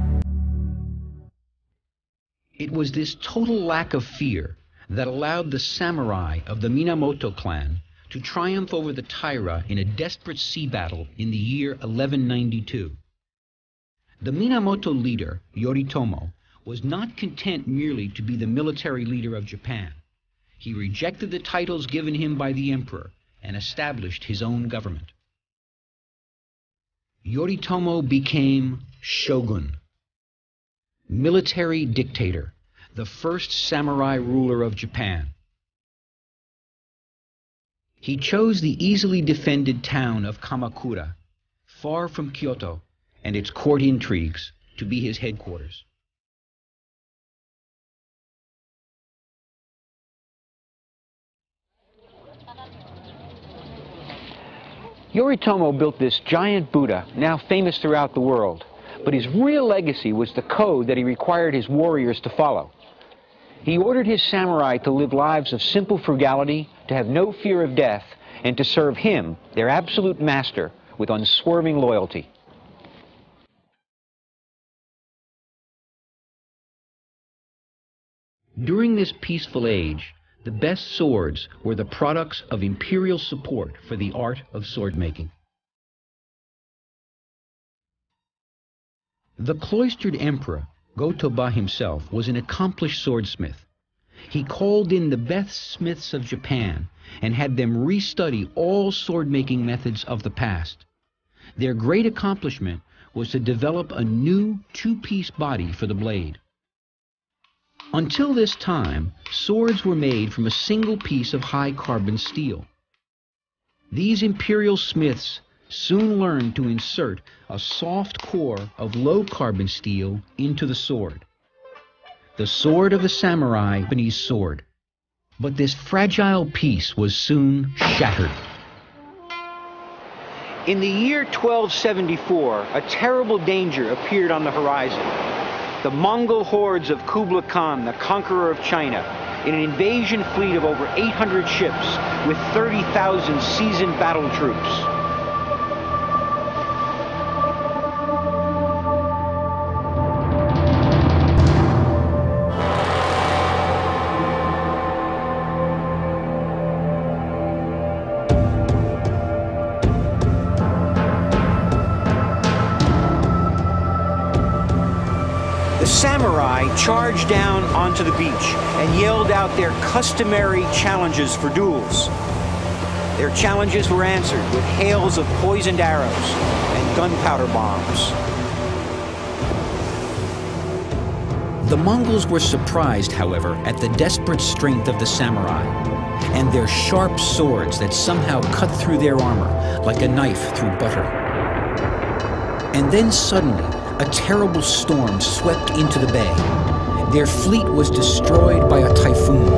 It was this total lack of fear that allowed the samurai of the Minamoto clan to triumph over the Taira in a desperate sea battle in the year eleven ninety-two. The Minamoto leader, Yoritomo, was not content merely to be the military leader of Japan. He rejected the titles given him by the emperor and established his own government. Yoritomo became shogun, military dictator, the first samurai ruler of Japan. He chose the easily defended town of Kamakura, far from Kyoto and its court intrigues, to be his headquarters. Yoritomo built this giant Buddha, now famous throughout the world, but his real legacy was the code that he required his warriors to follow. He ordered his samurai to live lives of simple frugality, to have no fear of death, and to serve him, their absolute master, with unswerving loyalty. During this peaceful age, the best swords were the products of imperial support for the art of sword-making. The cloistered emperor, Go-Toba himself, was an accomplished swordsmith. He called in the best smiths of Japan and had them restudy all sword-making methods of the past. Their great accomplishment was to develop a new two-piece body for the blade. Until this time, swords were made from a single piece of high-carbon steel. These imperial smiths soon learned to insert a soft core of low-carbon steel into the sword. The sword of the samurai, Japanese sword. But this fragile piece was soon shattered. In the year twelve seventy-four, a terrible danger appeared on the horizon. The Mongol hordes of Kublai Khan, the conqueror of China, in an invasion fleet of over eight hundred ships with thirty thousand seasoned battle troops. Samurai charged down onto the beach and yelled out their customary challenges for duels. Their challenges were answered with hails of poisoned arrows and gunpowder bombs. The Mongols were surprised, however, at the desperate strength of the samurai and their sharp swords that somehow cut through their armor like a knife through butter. And then suddenly, a terrible storm swept into the bay. Their fleet was destroyed by a typhoon.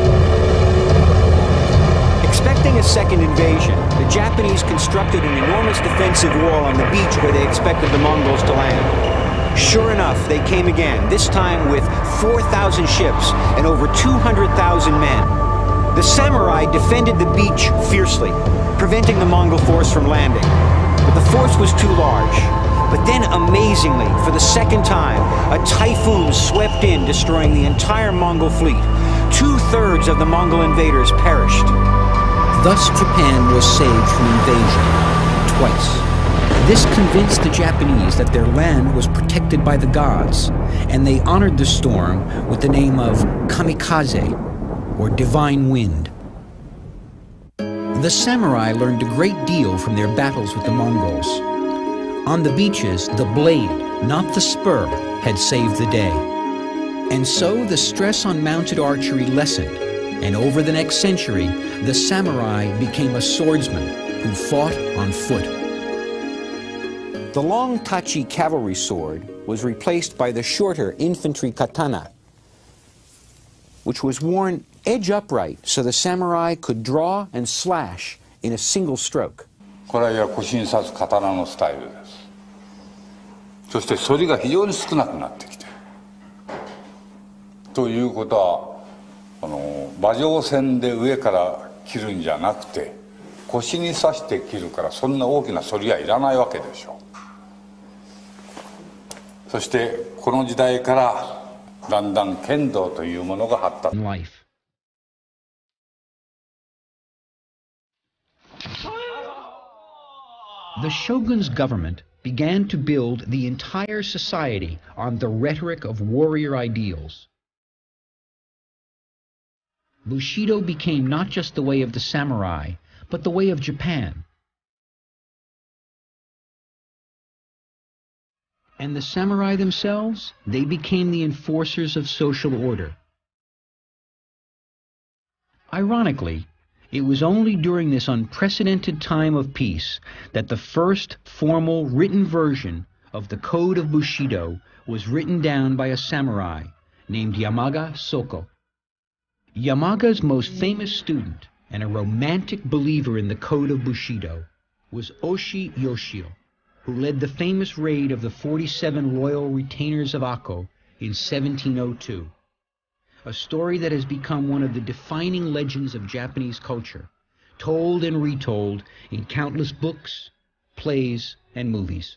Expecting a second invasion, the Japanese constructed an enormous defensive wall on the beach where they expected the Mongols to land. Sure enough, they came again, this time with four thousand ships and over two hundred thousand men. The samurai defended the beach fiercely, preventing the Mongol force from landing. But the force was too large. But then, amazingly, for the second time, a typhoon swept in, destroying the entire Mongol fleet. Two-thirds of the Mongol invaders perished. Thus, Japan was saved from invasion twice. This convinced the Japanese that their land was protected by the gods, and they honored the storm with the name of Kamikaze, or Divine Wind. The samurai learned a great deal from their battles with the Mongols. On the beaches, the blade, not the spur, had saved the day. And so the stress on mounted archery lessened, and over the next century, the samurai became a swordsman who fought on foot. The long tachi cavalry sword was replaced by the shorter infantry katana, which was worn edge upright so the samurai could draw and slash in a single stroke. これは腰に刺す刀のスタイルです。そして反りが非常に少なくなってきてということはあの馬上線で上から切るんじゃなくて腰に刺して切るからそんな大きな反りはいらないわけでしょう。そしてこの時代からだんだん剣道というものが発達。 The shogun's government began to build the entire society on the rhetoric of warrior ideals. Bushido became not just the way of the samurai, but the way of Japan. And the samurai themselves, they became the enforcers of social order. Ironically, it was only during this unprecedented time of peace that the first formal written version of the Code of Bushido was written down by a samurai named Yamaga Soko. Yamaga's most famous student and a romantic believer in the Code of Bushido was Oshi Yoshio, who led the famous raid of the forty-seven royal retainers of Akko in seventeen oh two. A story that has become one of the defining legends of Japanese culture, told and retold in countless books, plays, and movies.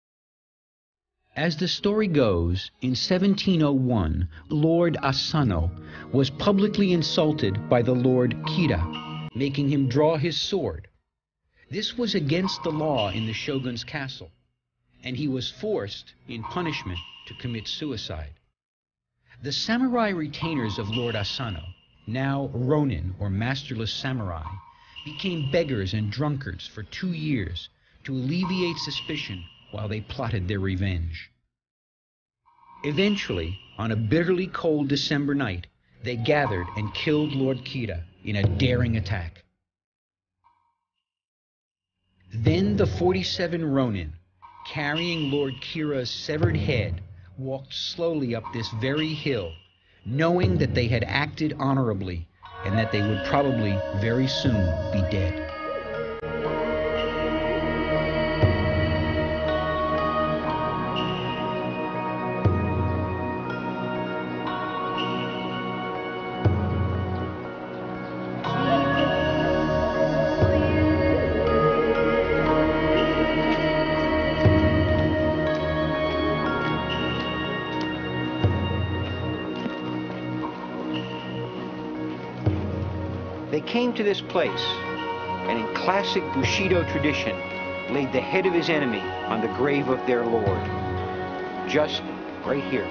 As the story goes, in seventeen oh one, Lord Asano was publicly insulted by the Lord Kira, making him draw his sword. This was against the law in the shogun's castle, and he was forced, in punishment, to commit suicide. The samurai retainers of Lord Asano, now ronin or masterless samurai, became beggars and drunkards for two years to alleviate suspicion while they plotted their revenge. Eventually, on a bitterly cold December night, they gathered and killed Lord Kira in a daring attack. Then the forty-seven ronin, carrying Lord Kira's severed head, walked slowly up this very hill, knowing that they had acted honorably and that they would probably very soon be dead. They came to this place, and in classic Bushido tradition, laid the head of his enemy on the grave of their lord. Just right here.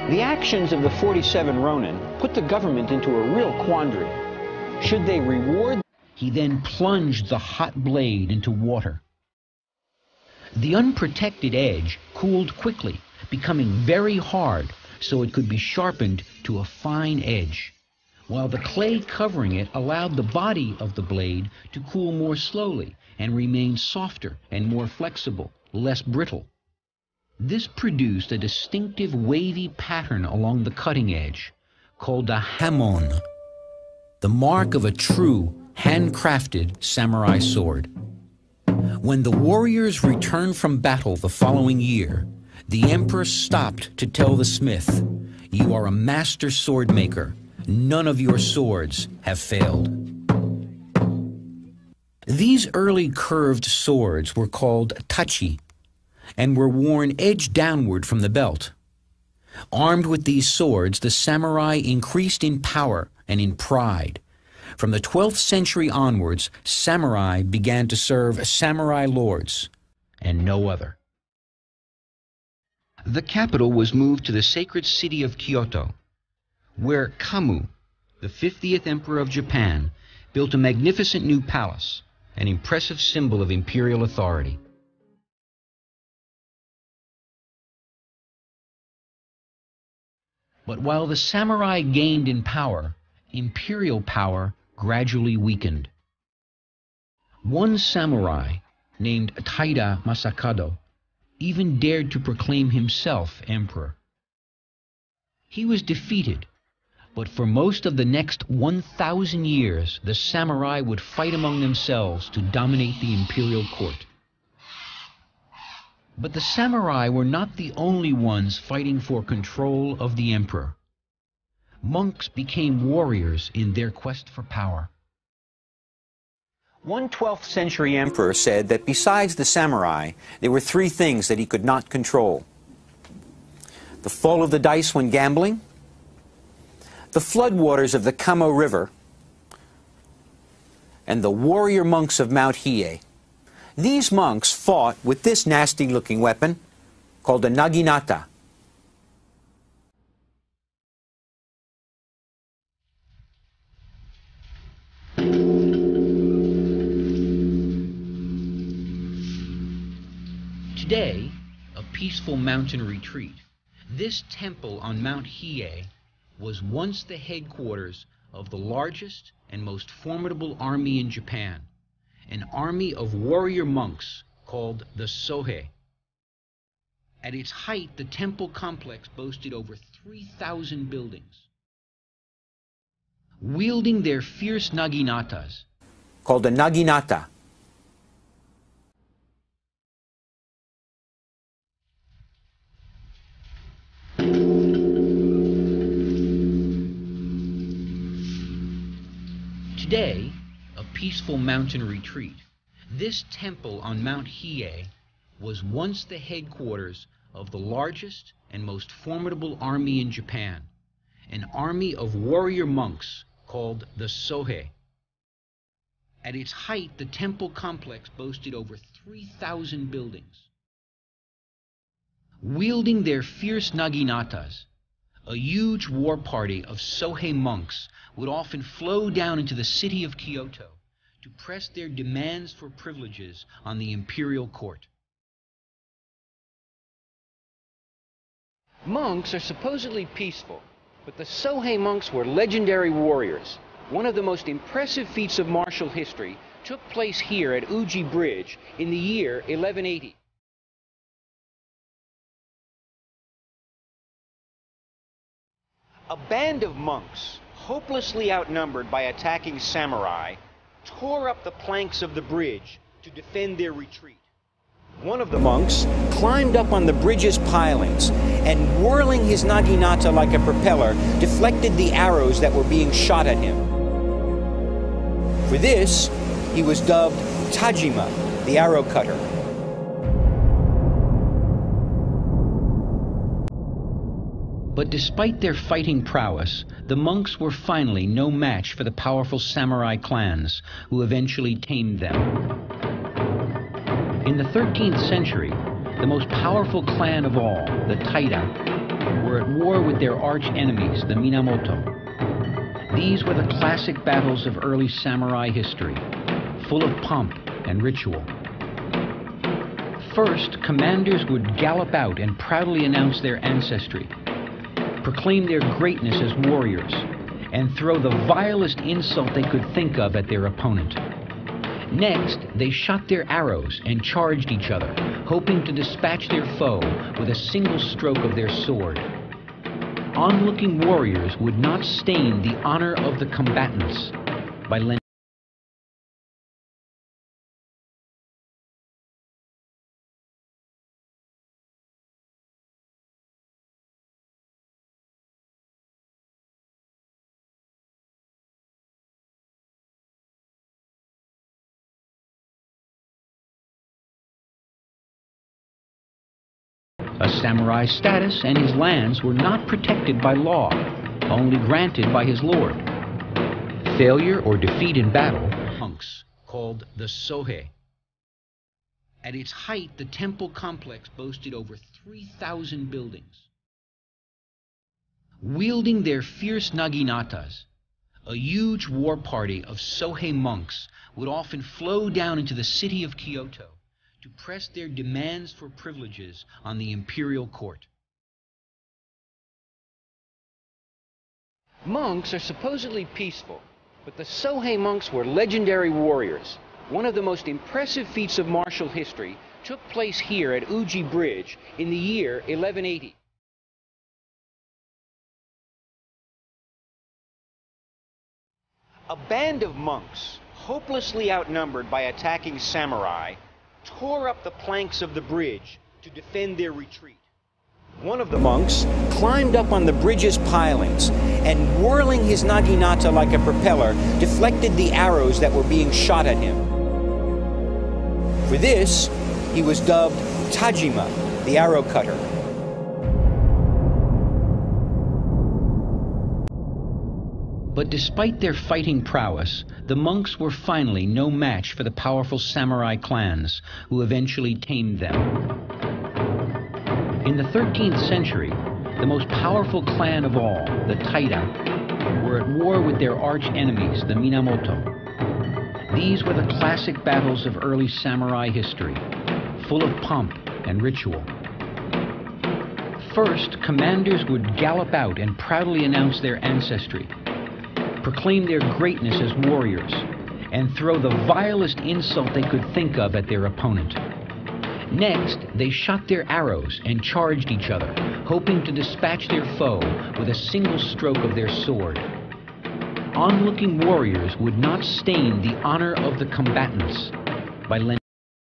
The actions of the forty-seven Ronin put the government into a real quandary. Should they reward? He then plunged the hot blade into water. The unprotected edge cooled quickly, becoming very hard so it could be sharpened to a fine edge, while the clay covering it allowed the body of the blade to cool more slowly and remain softer and more flexible, less brittle. This produced a distinctive wavy pattern along the cutting edge, called a hamon, the mark of a true, handcrafted samurai sword. When the warriors returned from battle the following year, the emperor stopped to tell the smith, "You are a master sword maker. None of your swords have failed." These early curved swords were called tachi and were worn edge downward from the belt. Armed with these swords, the samurai increased in power and in pride. From the twelfth century onwards, samurai began to serve samurai lords and no other. The capital was moved to the sacred city of Kyoto, where Kamu, the fiftieth emperor of Japan, built a magnificent new palace, an impressive symbol of imperial authority. But while the samurai gained in power, imperial power gradually weakened. One samurai, named Taira Masakado, even dared to proclaim himself emperor. He was defeated, but for most of the next one thousand years, the samurai would fight among themselves to dominate the imperial court. But the samurai were not the only ones fighting for control of the emperor. Monks became warriors in their quest for power. One twelfth century emperor said that besides the samurai, there were three things that he could not control: the fall of the dice when gambling, the floodwaters of the Kamo River, and the warrior monks of Mount Hiei. These monks fought with this nasty-looking weapon called a naginata. Today, a peaceful mountain retreat, this temple on Mount Hiei was once the headquarters of the largest and most formidable army in Japan, an army of warrior monks called the Sohei. At its height, the temple complex boasted over three thousand buildings. Wielding their fierce naginatas, called a naginata, today, a peaceful mountain retreat, this temple on Mount Hiei was once the headquarters of the largest and most formidable army in Japan, an army of warrior monks called the Sohei. At its height, the temple complex boasted over three thousand buildings. Wielding their fierce naginatas, a huge war party of Sohei monks would often flow down into the city of Kyoto to press their demands for privileges on the imperial court. Monks are supposedly peaceful, but the Sohei monks were legendary warriors. One of the most impressive feats of martial history took place here at Uji Bridge in the year eleven eighty. A band of monks, hopelessly outnumbered by attacking samurai, tore up the planks of the bridge to defend their retreat. One of the monks climbed up on the bridge's pilings and, whirling his naginata like a propeller, deflected the arrows that were being shot at him. For this, he was dubbed Tajima, the arrow cutter. But despite their fighting prowess, the monks were finally no match for the powerful samurai clans who eventually tamed them. In the thirteenth century, the most powerful clan of all, the Taira, were at at war with their arch enemies, the Minamoto. These were the classic battles of early samurai history, full of pomp and ritual. First, commanders would gallop out and proudly announce their ancestry, proclaim their greatness as warriors, and throw the vilest insult they could think of at their opponent. Next, they shot their arrows and charged each other, hoping to dispatch their foe with a single stroke of their sword. Onlooking warriors would not stain the honor of the combatants by lending a samurai's status and his lands were not protected by law, only granted by his lord. Failure or defeat in battle, monks called the Sohei. At its height, the temple complex boasted over three thousand buildings. Wielding their fierce naginatas, a huge war party of Sohei monks would often flow down into the city of Kyoto to press their demands for privileges on the imperial court. Monks are supposedly peaceful, but the Sohei monks were legendary warriors. One of the most impressive feats of martial history took place here at Uji Bridge in the year eleven eighty. A band of monks, hopelessly outnumbered by attacking samurai, tore up the planks of the bridge to defend their retreat. One of the monks climbed up on the bridge's pilings and, whirling his naginata like a propeller, deflected the arrows that were being shot at him. For this, he was dubbed Tajima, the arrow cutter. But despite their fighting prowess, the monks were finally no match for the powerful samurai clans who eventually tamed them. In the thirteenth century, the most powerful clan of all, the Taira, were at war with their arch enemies, the Minamoto. These were the classic battles of early samurai history, full of pomp and ritual. First, commanders would gallop out and proudly announce their ancestry, proclaim their greatness as warriors, and throw the vilest insult they could think of at their opponent. Next, they shot their arrows and charged each other, hoping to dispatch their foe with a single stroke of their sword. Onlooking warriors would not stain the honor of the combatants by lending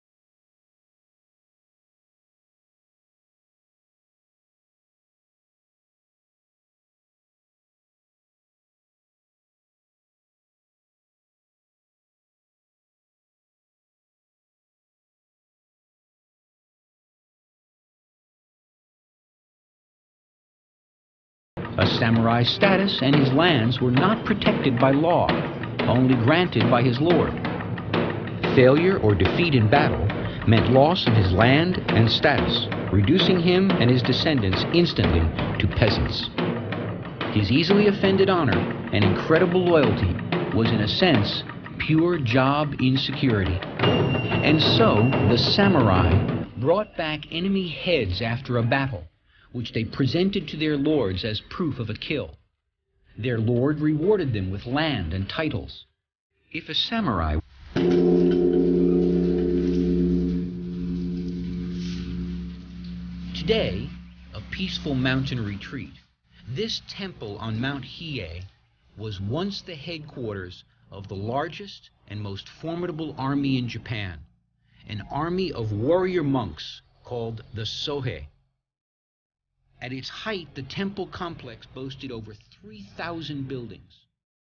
a samurai's status and his lands were not protected by law, only granted by his lord. Failure or defeat in battle meant loss of his land and status, reducing him and his descendants instantly to peasants. His easily offended honor and incredible loyalty was, in a sense, pure job insecurity. And so the samurai brought back enemy heads after a battle, which they presented to their lords as proof of a kill. Their lord rewarded them with land and titles. If a samurai today, a peaceful mountain retreat, this temple on Mount Hiei was once the headquarters of the largest and most formidable army in Japan, an army of warrior monks called the Sohei. At its height, the temple complex boasted over three thousand buildings.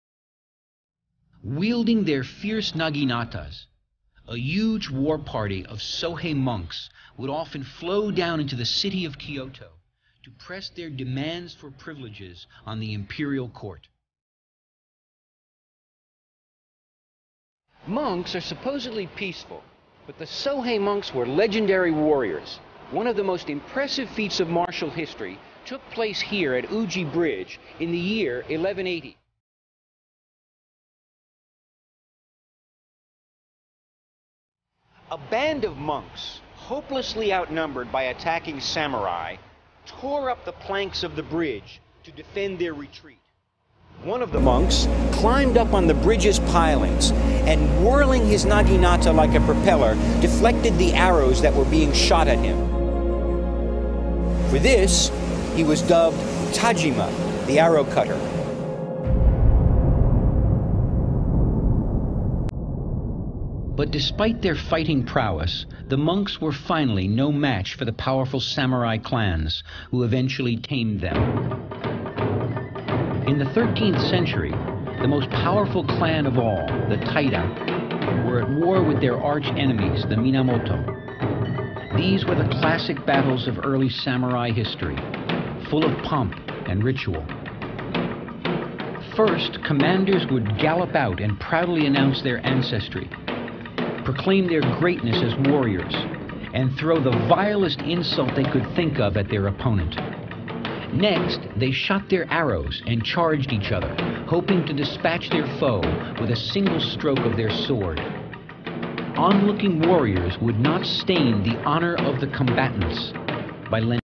Wielding their fierce naginatas, a huge war party of Sohei monks would often flow down into the city of Kyoto to press their demands for privileges on the imperial court. Monks are supposedly peaceful, but the Sohei monks were legendary warriors. One of the most impressive feats of martial history took place here at Uji Bridge in the year eleven eighty. A band of monks, hopelessly outnumbered by attacking samurai, tore up the planks of the bridge to defend their retreat. One of the monks climbed up on the bridge's pilings and, whirling his naginata like a propeller, deflected the arrows that were being shot at him. For this, he was dubbed Tajima, the arrow cutter. But despite their fighting prowess, the monks were finally no match for the powerful samurai clans who eventually tamed them. In the thirteenth century, the most powerful clan of all, the Taira, were at war with their arch enemies, the Minamoto. These were the classic battles of early samurai history, full of pomp and ritual. First, commanders would gallop out and proudly announce their ancestry, proclaim their greatness as warriors, and throw the vilest insult they could think of at their opponent. Next, they shot their arrows and charged each other, hoping to dispatch their foe with a single stroke of their sword. Onlooking warriors would not stain the honor of the combatants by lending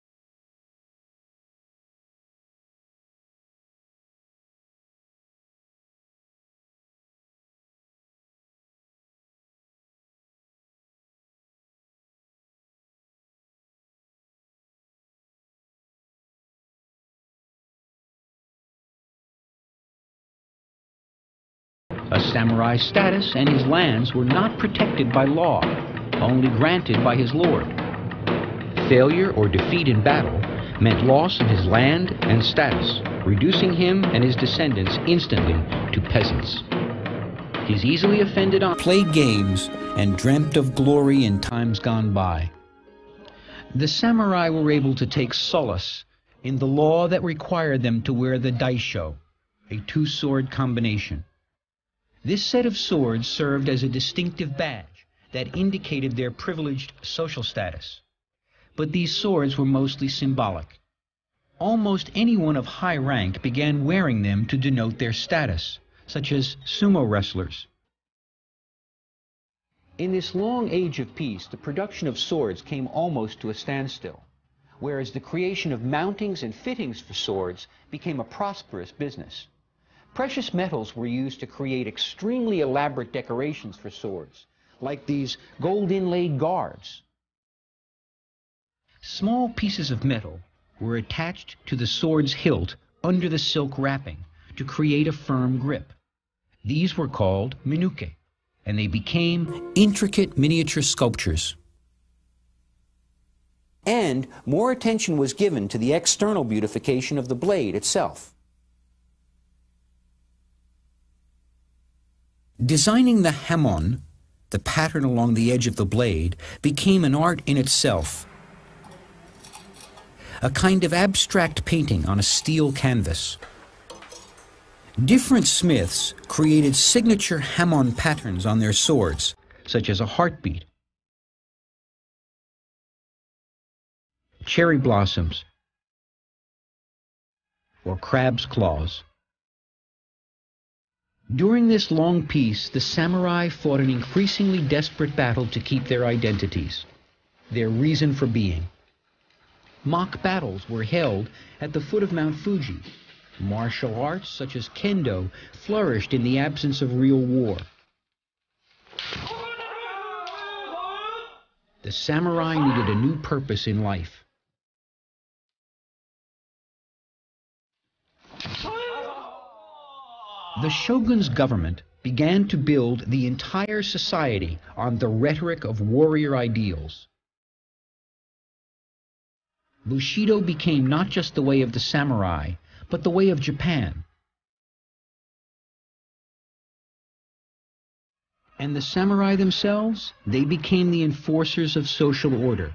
a samurai's status and his lands were not protected by law, only granted by his lord. Failure or defeat in battle meant loss of his land and status, reducing him and his descendants instantly to peasants. His easily offended on played games and dreamt of glory in times gone by. The samurai were able to take solace in the law that required them to wear the daisho, a two-sword combination. This set of swords served as a distinctive badge that indicated their privileged social status. But these swords were mostly symbolic. Almost anyone of high rank began wearing them to denote their status, such as sumo wrestlers. In this long age of peace, the production of swords came almost to a standstill, whereas the creation of mountings and fittings for swords became a prosperous business. Precious metals were used to create extremely elaborate decorations for swords, like these gold-inlaid guards. Small pieces of metal were attached to the sword's hilt under the silk wrapping to create a firm grip. These were called minuke, and they became intricate miniature sculptures. And more attention was given to the external beautification of the blade itself. Designing the hamon, the pattern along the edge of the blade, became an art in itself, a kind of abstract painting on a steel canvas. Different smiths created signature hamon patterns on their swords, such as a heartbeat, cherry blossoms, or crab's claws. During this long peace, the samurai fought an increasingly desperate battle to keep their identities, their reason for being. Mock battles were held at the foot of Mount Fuji. Martial arts such as kendo flourished in the absence of real war. The samurai needed a new purpose in life. The shogun's government began to build the entire society on the rhetoric of warrior ideals. Bushido became not just the way of the samurai, but the way of Japan. And the samurai themselves, they became the enforcers of social order.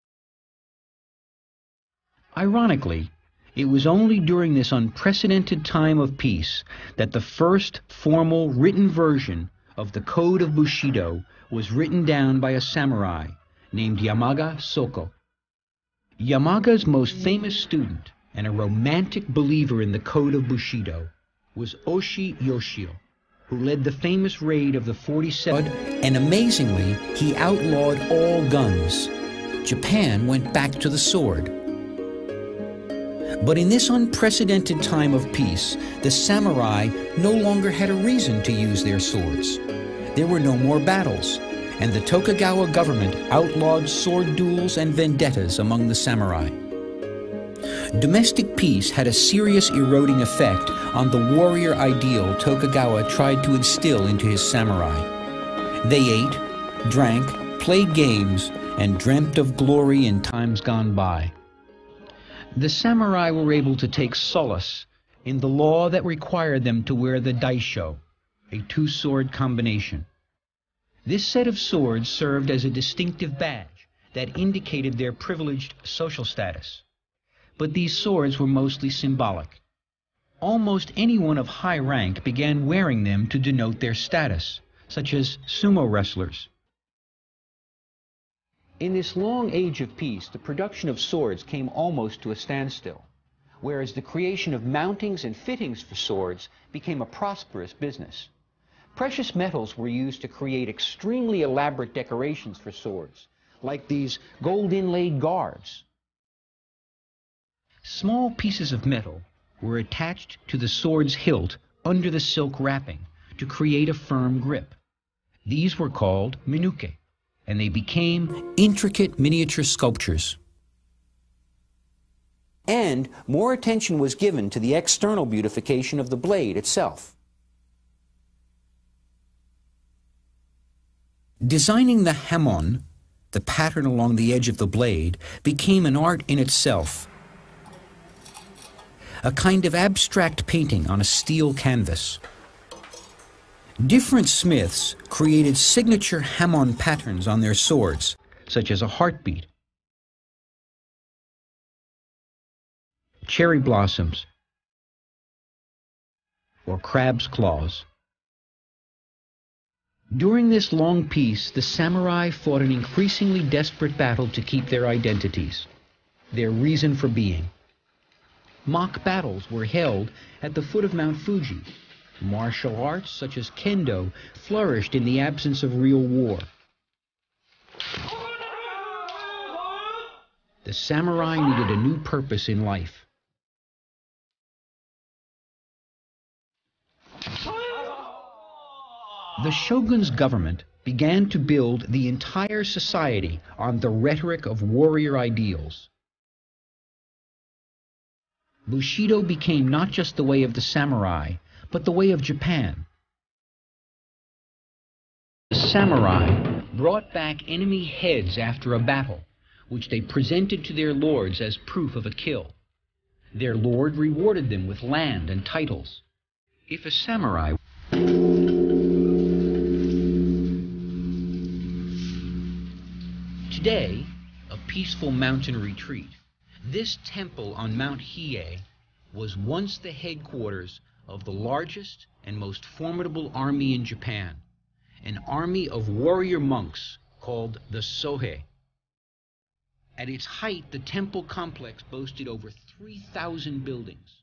Ironically, it was only during this unprecedented time of peace that the first formal written version of the Code of Bushido was written down by a samurai named Yamaga Soko. Yamaga's most famous student and a romantic believer in the code of Bushido, was Oshi Yoshio, who led the famous raid of the forty-seven, and amazingly, he outlawed all guns. Japan went back to the sword. But in this unprecedented time of peace, the samurai no longer had a reason to use their swords. There were no more battles, and the Tokugawa government outlawed sword duels and vendettas among the samurai. Domestic peace had a serious eroding effect on the warrior ideal Tokugawa tried to instill into his samurai. They ate, drank, played games, and dreamt of glory in times gone by. The samurai were able to take solace in the law that required them to wear the daisho, a two-sword combination. This set of swords served as a distinctive badge that indicated their privileged social status. But these swords were mostly symbolic. Almost anyone of high rank began wearing them to denote their status, such as sumo wrestlers. In this long age of peace, the production of swords came almost to a standstill, whereas the creation of mountings and fittings for swords became a prosperous business. Precious metals were used to create extremely elaborate decorations for swords, like these gold-inlaid guards. Small pieces of metal were attached to the sword's hilt under the silk wrapping to create a firm grip. These were called minuke, and they became intricate miniature sculptures. And more attention was given to the external beautification of the blade itself. Designing the hamon, the pattern along the edge of the blade, became an art in itself, a kind of abstract painting on a steel canvas. Different smiths created signature hamon patterns on their swords, such as a heartbeat, cherry blossoms, or crab's claws. During this long peace, the samurai fought an increasingly desperate battle to keep their identities, their reason for being. Mock battles were held at the foot of Mount Fuji. Martial arts such as kendo flourished in the absence of real war. The samurai needed a new purpose in life. The shogun's government began to build the entire society on the rhetoric of warrior ideals. Bushido became not just the way of the samurai, but the way of Japan. The samurai brought back enemy heads after a battle, which they presented to their lords as proof of a kill. Their lord rewarded them with land and titles. If a samurai Today, a peaceful mountain retreat, this temple on Mount Hiei was once the headquarters of the largest and most formidable army in Japan, an army of warrior monks called the Sohei. At its height, the temple complex boasted over three thousand buildings.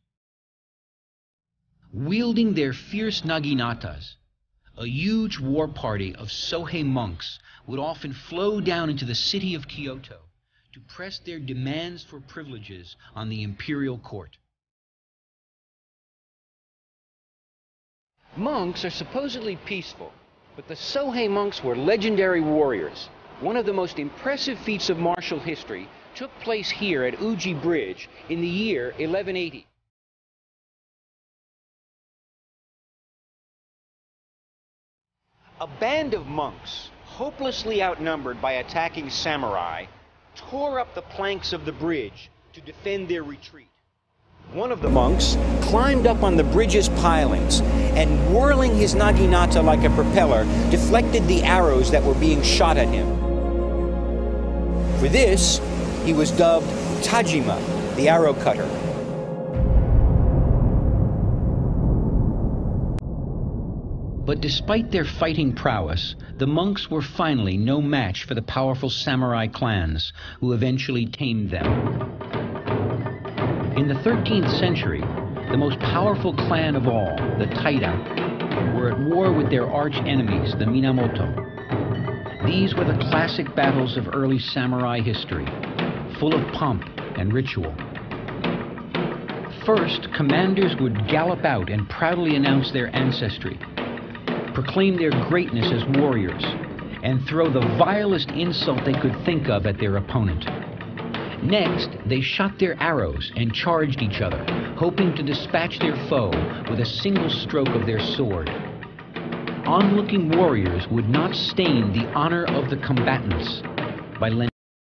Wielding their fierce naginatas, a huge war party of Sohei monks would often flow down into the city of Kyoto to press their demands for privileges on the imperial court. Monks are supposedly peaceful, but the Sohei monks were legendary warriors. One of the most impressive feats of martial history took place here at Uji Bridge in the year eleven eighty. A band of monks, hopelessly outnumbered by attacking samurai, tore up the planks of the bridge to defend their retreat. One of the monks climbed up on the bridge's pilings and, whirling his naginata like a propeller, deflected the arrows that were being shot at him. For this, he was dubbed Tajima, the arrow cutter. But despite their fighting prowess, the monks were finally no match for the powerful samurai clans, who eventually tamed them. In the thirteenth century, the most powerful clan of all, the Taira, were at war with their arch enemies, the Minamoto. These were the classic battles of early samurai history, full of pomp and ritual. First, commanders would gallop out and proudly announce their ancestry, proclaim their greatness as warriors, and throw the vilest insult they could think of at their opponent. Next, they shot their arrows and charged each other, hoping to dispatch their foe with a single stroke of their sword. Onlooking warriors would not stain the honor of the combatants by lending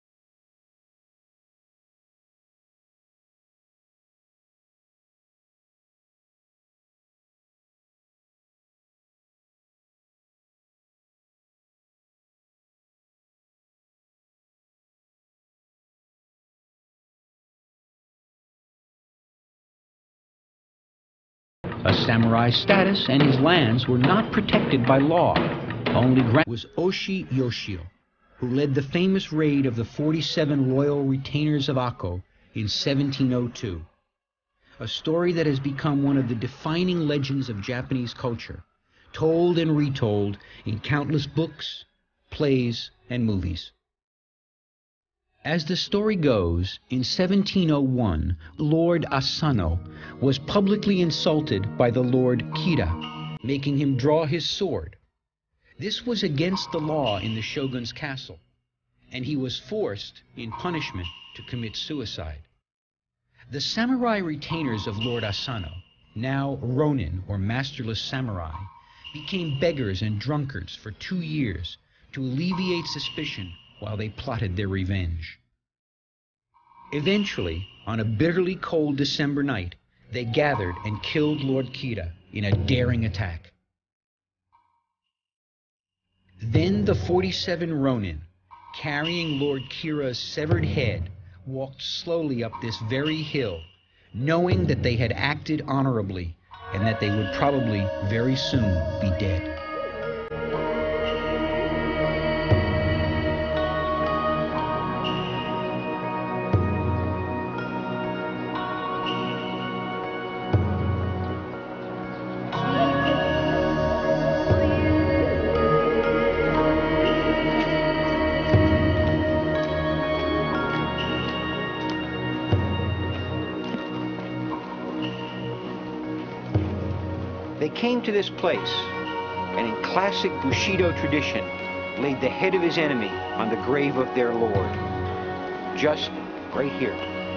a samurai's status and his lands were not protected by law. Only granted was Oshi Yoshio, who led the famous raid of the forty-seven royal retainers of Akko in seventeen oh two, a story that has become one of the defining legends of Japanese culture, told and retold in countless books, plays, and movies. As the story goes, in seventeen oh one, Lord Asano was publicly insulted by the Lord Kira, making him draw his sword. This was against the law in the shogun's castle, and he was forced, in punishment, to commit suicide. The samurai retainers of Lord Asano, now ronin or masterless samurai, became beggars and drunkards for two years to alleviate suspicion while they plotted their revenge. Eventually, on a bitterly cold December night, they gathered and killed Lord Kira in a daring attack. Then the forty-seven ronin, carrying Lord Kira's severed head, walked slowly up this very hill, knowing that they had acted honorably and that they would probably very soon be dead. They came to this place, and in classic Bushido tradition, laid the head of his enemy on the grave of their lord. Just right here.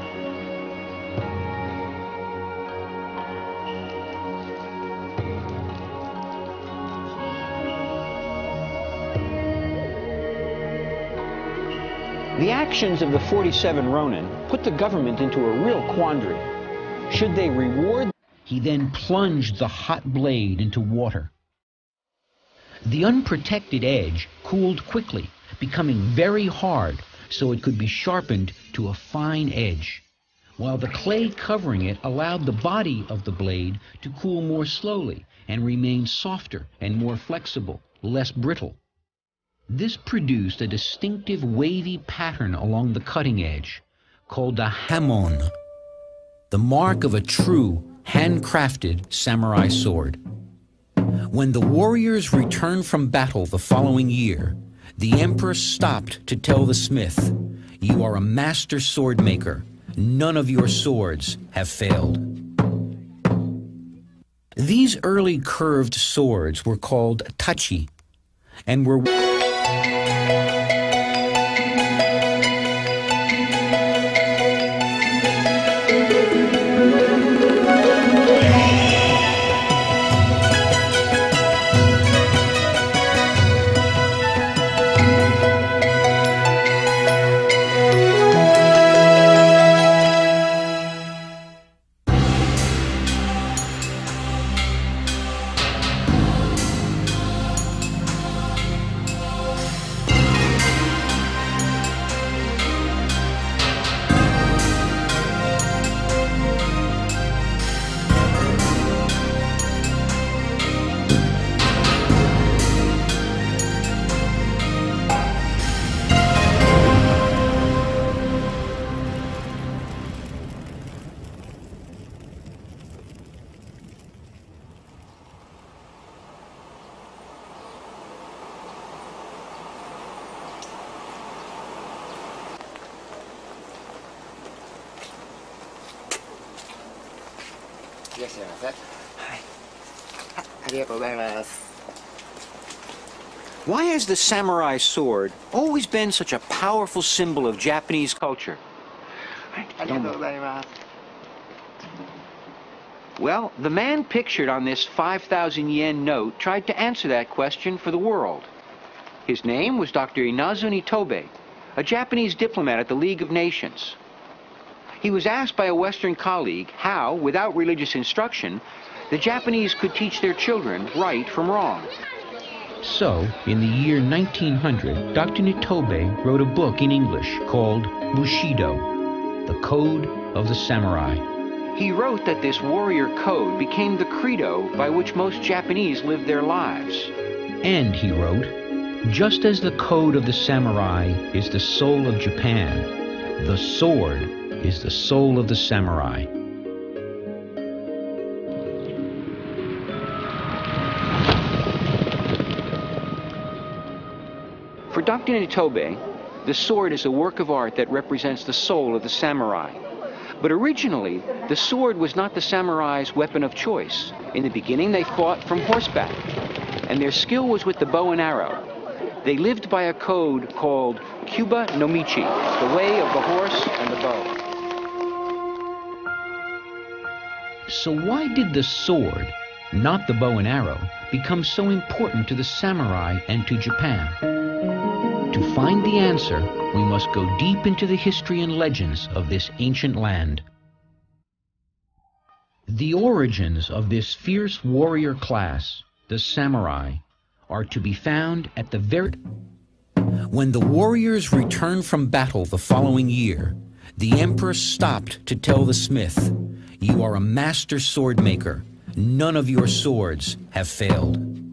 The actions of the forty-seven ronin put the government into a real quandary. Should they reward? He then plunged the hot blade into water. The unprotected edge cooled quickly, becoming very hard so it could be sharpened to a fine edge, while the clay covering it allowed the body of the blade to cool more slowly and remain softer and more flexible, less brittle. This produced a distinctive wavy pattern along the cutting edge, called the hamon, the mark of a true, handcrafted samurai sword. When the warriors returned from battle the following year, the emperor stopped to tell the smith, "You are a master sword maker. None of your swords have failed." These early curved swords were called tachi and were いらっしゃいませ。はい。ありがとうございます。 Why has the samurai sword always been such a powerful symbol of Japanese culture? ありがとうございます。 Well, the man pictured on this five thousand yen note tried to answer that question for the world. His name was Doctor Inazune Tobe, a Japanese diplomat at the League of Nations. He was asked by a Western colleague how, without religious instruction, the Japanese could teach their children right from wrong. So, in the year nineteen hundred, Doctor Nitobe wrote a book in English called Bushido, the Code of the Samurai. He wrote that this warrior code became the credo by which most Japanese lived their lives. And he wrote, just as the code of the samurai is the soul of Japan, the sword is the soul of the samurai. For Doctor Nitobe, the sword is a work of art that represents the soul of the samurai. But originally, the sword was not the samurai's weapon of choice. In the beginning, they fought from horseback, and their skill was with the bow and arrow. They lived by a code called Kyuba no Michi, the way of the horse and the bow. So why did the sword, not the bow and arrow, become so important to the samurai and to Japan? To find the answer, we must go deep into the history and legends of this ancient land. The origins of this fierce warrior class, the samurai, are to be found at the very... When the warriors returned from battle the following year, the emperor stopped to tell the smith, "You are a master sword maker. None of your swords have failed."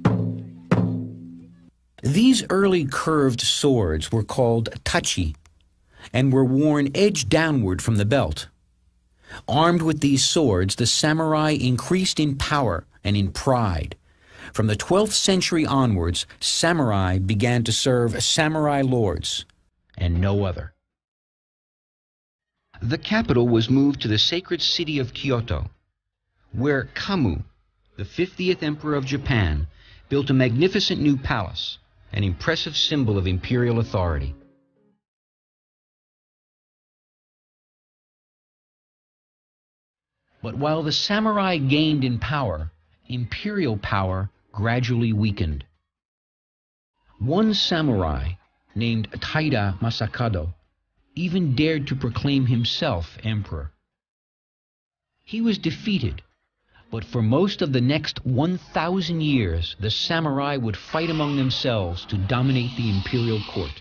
These early curved swords were called tachi and were worn edge downward from the belt. Armed with these swords, the samurai increased in power and in pride. From the twelfth century onwards, samurai began to serve samurai lords and no other. The capital was moved to the sacred city of Kyoto, where Kamu, the fiftieth emperor of Japan, built a magnificent new palace, an impressive symbol of imperial authority. But while the samurai gained in power, imperial power gradually weakened. One samurai, named Taira Masakado, even dared to proclaim himself emperor. He was defeated, but for most of the next one thousand years, the samurai would fight among themselves to dominate the imperial court.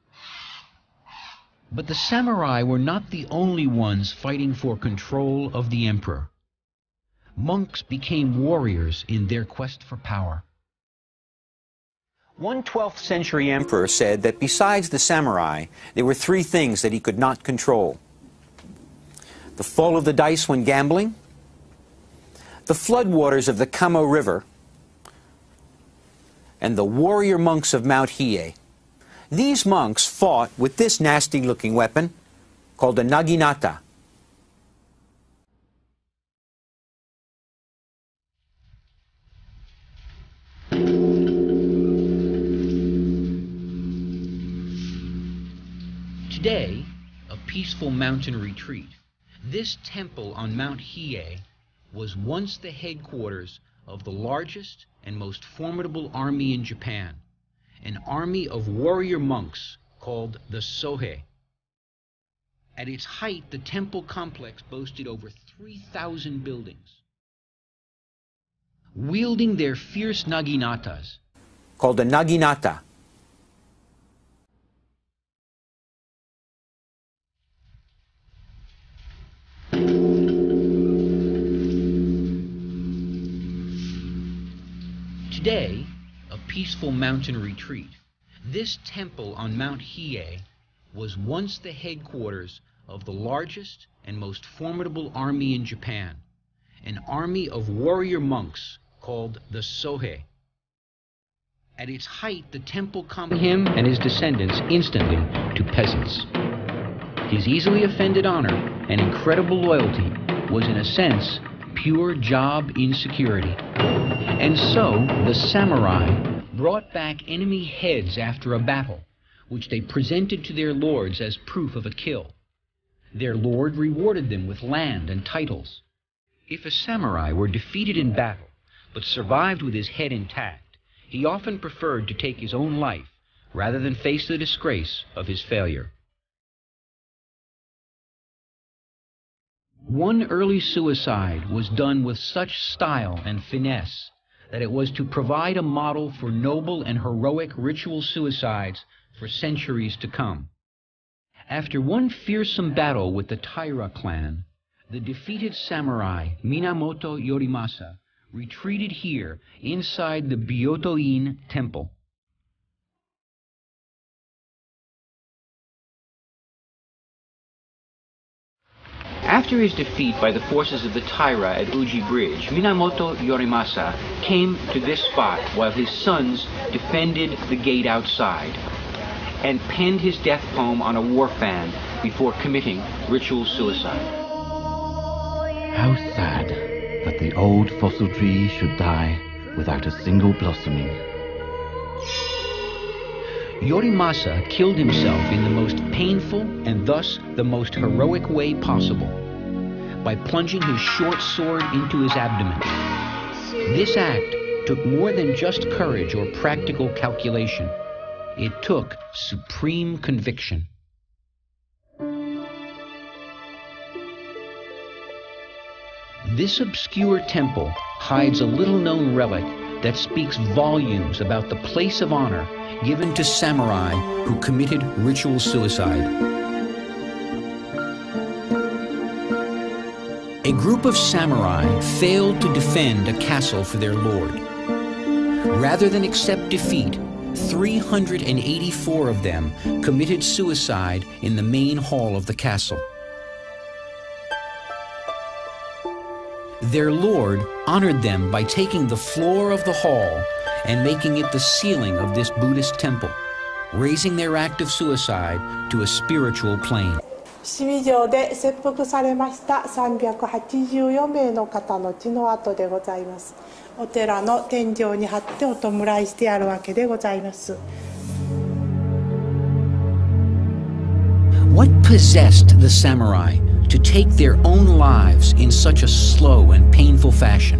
But the samurai were not the only ones fighting for control of the emperor. Monks became warriors in their quest for power. One twelfth century emperor said that besides the samurai, there were three things that he could not control: the fall of the dice when gambling, the floodwaters of the Kamo River, and the warrior monks of Mount Hiei. These monks fought with this nasty-looking weapon called a naginata. Today, a peaceful mountain retreat, this temple on Mount Hiei was once the headquarters of the largest and most formidable army in Japan, an army of warrior monks called the Sohei. At its height, the temple complex boasted over three thousand buildings. Wielding their fierce naginatas, called a naginata, today, a peaceful mountain retreat, this temple on Mount Hiei was once the headquarters of the largest and most formidable army in Japan, an army of warrior monks called the Sohei. At its height, the temple compared him and his descendants instantly to peasants. His easily offended honor and incredible loyalty was, in a sense, pure job insecurity. And so the samurai brought back enemy heads after a battle, which they presented to their lords as proof of a kill. Their lord rewarded them with land and titles. If a samurai were defeated in battle, but survived with his head intact, he often preferred to take his own life rather than face the disgrace of his failure. One early suicide was done with such style and finesse that it was to provide a model for noble and heroic ritual suicides for centuries to come. After one fearsome battle with the Taira clan, the defeated samurai Minamoto Yorimasa retreated here inside the Byoto-in temple. After his defeat by the forces of the Taira at Uji Bridge, Minamoto Yorimasa came to this spot while his sons defended the gate outside and penned his death poem on a war fan before committing ritual suicide. How sad that the old fossil tree should die without a single blossoming. Yorimasa killed himself in the most painful and thus the most heroic way possible, by plunging his short sword into his abdomen. This act took more than just courage or practical calculation. It took supreme conviction. This obscure temple hides a little-known relic that speaks volumes about the place of honor given to samurai who committed ritual suicide. A group of samurai failed to defend a castle for their lord. Rather than accept defeat, three hundred eighty-four of them committed suicide in the main hall of the castle. Their lord honored them by taking the floor of the hall and making it the ceiling of this Buddhist temple, raising their act of suicide to a spiritual plane. 伏見城で切腹されましたさんびゃくはちじゅうよんめいの方の血の跡でございます。お寺の天井に貼ってお弔いしてあるわけでございます。 What possessed the samurai to take their own lives in such a slow and painful fashion?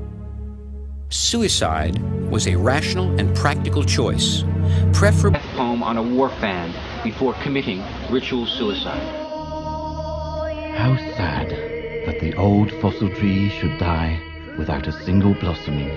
Suicide was a rational and practical choice, preferable poem on a war fan before committing ritual suicide. How sad that the old fossil tree should die without a single blossoming.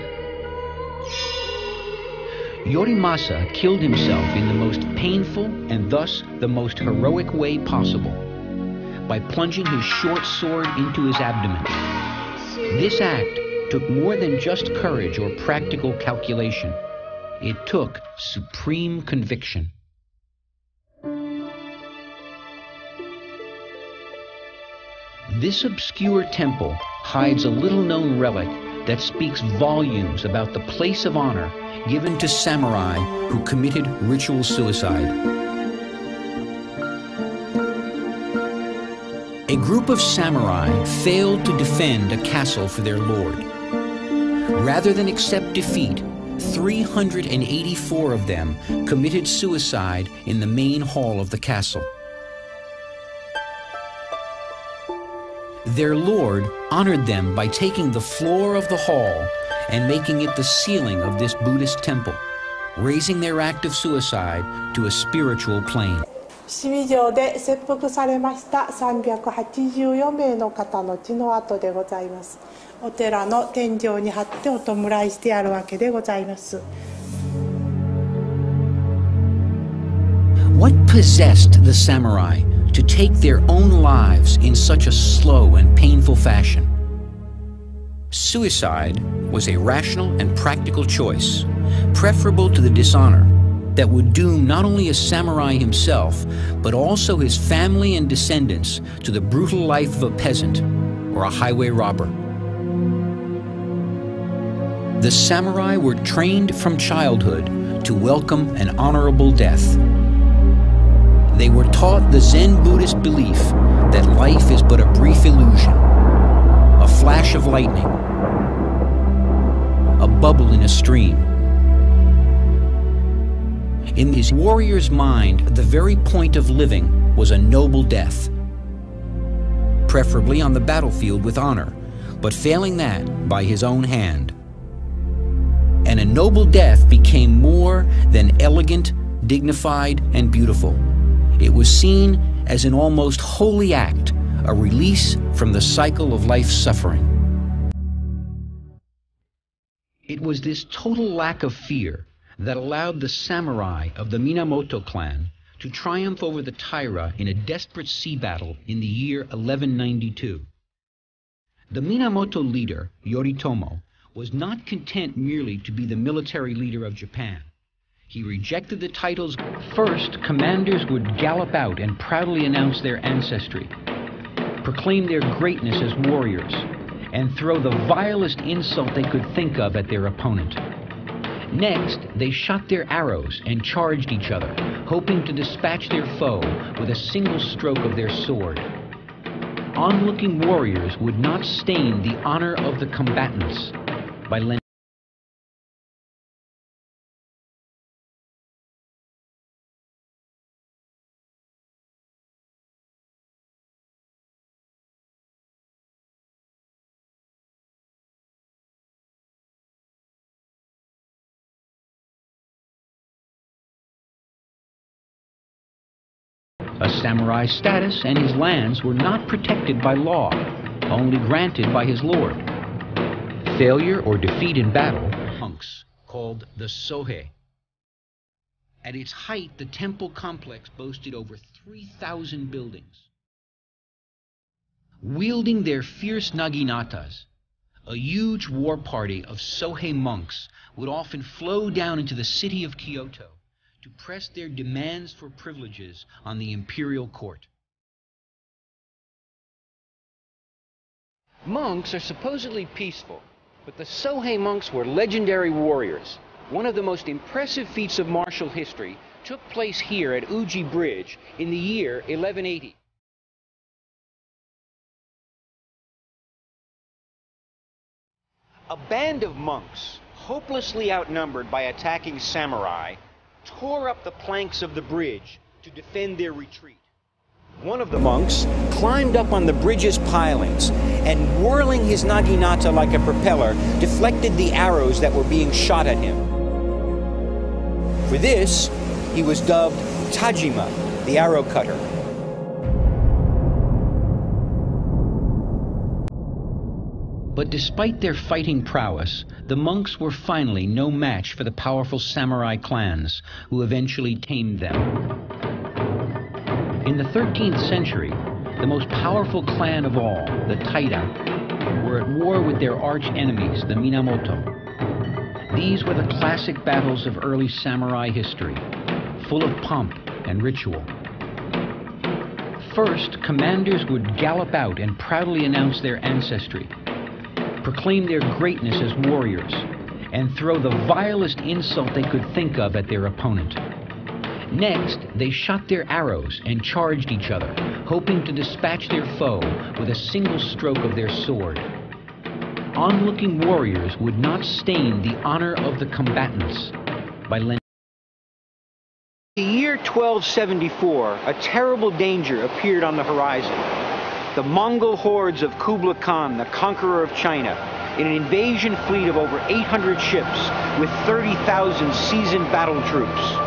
Yorimasa killed himself in the most painful and thus the most heroic way possible, by plunging his short sword into his abdomen. This act took more than just courage or practical calculation. It took supreme conviction. This obscure temple hides a little-known relic that speaks volumes about the place of honor given to samurai who committed ritual suicide. A group of samurai failed to defend a castle for their lord. Rather than accept defeat, three hundred eighty-four of them committed suicide in the main hall of the castle. Their lord honored them by taking the floor of the hall and making it the ceiling of this Buddhist temple, raising their act of suicide to a spiritual plane. 伏見城で切腹されましたさんびゃくはちじゅうよんめいの方の血の跡でございます。お寺の天井に貼ってお弔いしてあるわけでございます。 What possessed the samurai to take their own lives in such a slow and painful fashion? Suicide was a rational and practical choice, preferable to the dishonor that would doom not only a samurai himself, but also his family and descendants to the brutal life of a peasant or a highway robber. The samurai were trained from childhood to welcome an honorable death. They were taught the Zen Buddhist belief that life is but a brief illusion, a flash of lightning, a bubble in a stream. In his warrior's mind, the very point of living was a noble death, preferably on the battlefield with honor, but failing that, by his own hand. And a noble death became more than elegant, dignified, and beautiful. It was seen as an almost holy act, a release from the cycle of life's suffering. It was this total lack of fear that allowed the samurai of the Minamoto clan to triumph over the Taira in a desperate sea battle in the year eleven ninety-two. The Minamoto leader, Yoritomo, was not content merely to be the military leader of Japan. He rejected the titles. First, commanders would gallop out and proudly announce their ancestry, proclaim their greatness as warriors, and throw the vilest insult they could think of at their opponent. Next, they shot their arrows and charged each other, hoping to dispatch their foe with a single stroke of their sword. Onlooking warriors would not stain the honor of the combatants by lending A samurai's status and his lands were not protected by law, only granted by his lord. Failure or defeat in battle, monks called the Sohei. At its height, the temple complex boasted over three thousand buildings. Wielding their fierce naginatas, a huge war party of Sohei monks would often flow down into the city of Kyoto to press their demands for privileges on the imperial court. Monks are supposedly peaceful, but the Sohei monks were legendary warriors. One of the most impressive feats of martial history took place here at Uji Bridge in the year eleven eighty. A band of monks, hopelessly outnumbered by attacking samurai, tore up the planks of the bridge to defend their retreat. One of the monks climbed up on the bridge's pilings and, whirling his naginata like a propeller, deflected the arrows that were being shot at him. For this, he was dubbed Tajima, the arrow cutter. But despite their fighting prowess, the monks were finally no match for the powerful samurai clans who eventually tamed them. In the thirteenth century, the most powerful clan of all, the Taira, were at war with their arch enemies, the Minamoto. These were the classic battles of early samurai history, full of pomp and ritual. First, commanders would gallop out and proudly announce their ancestry, proclaim their greatness as warriors, and throw the vilest insult they could think of at their opponent. Next, they shot their arrows and charged each other, hoping to dispatch their foe with a single stroke of their sword. Onlooking warriors would not stain the honor of the combatants by lending. In the year twelve seventy-four, a terrible danger appeared on the horizon. The Mongol hordes of Kublai Khan, the conqueror of China, in an invasion fleet of over eight hundred ships with thirty thousand seasoned battle troops.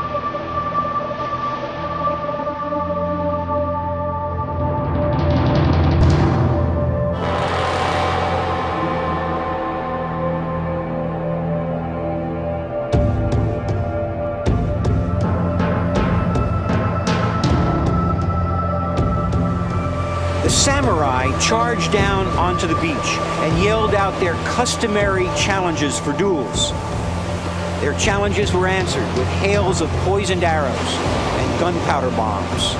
Samurai charged down onto the beach and yelled out their customary challenges for duels. Their challenges were answered with hails of poisoned arrows and gunpowder bombs.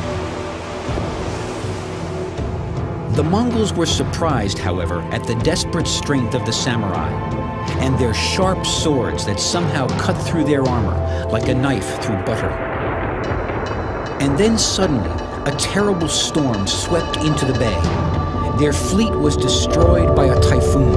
The Mongols were surprised, however, at the desperate strength of the samurai and their sharp swords that somehow cut through their armor like a knife through butter. And then suddenly, a terrible storm swept into the bay, their fleet was destroyed by a typhoon.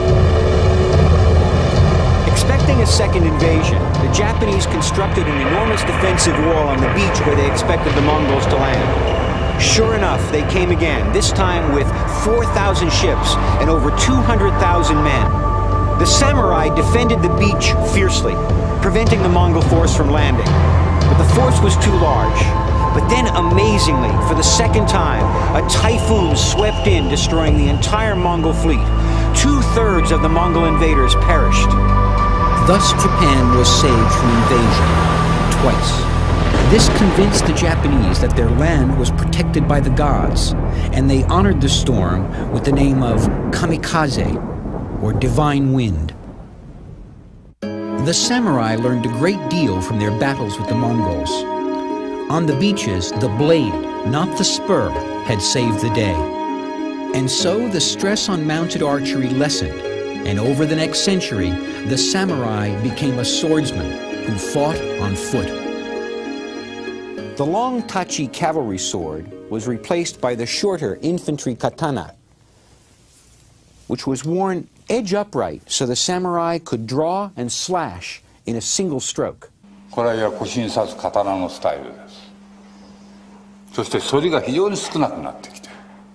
Expecting a second invasion, the Japanese constructed an enormous defensive wall on the beach where they expected the Mongols to land. Sure enough, they came again, this time with four thousand ships and over two hundred thousand men. The samurai defended the beach fiercely, preventing the Mongol force from landing. But the force was too large. But then, amazingly, for the second time, a typhoon swept in, destroying the entire Mongol fleet. Two-thirds of the Mongol invaders perished. Thus, Japan was saved from invasion twice. This convinced the Japanese that their land was protected by the gods, and they honored the storm with the name of Kamikaze, or Divine Wind. The samurai learned a great deal from their battles with the Mongols. On the beaches, the blade, not the spur, had saved the day. And so the stress on mounted archery lessened, and over the next century, the samurai became a swordsman who fought on foot. The long tachi cavalry sword was replaced by the shorter infantry katana, which was worn edge upright so the samurai could draw and slash in a single stroke. これは腰に刺す刀のスタイルです。そして反りが非常に少なくなってきて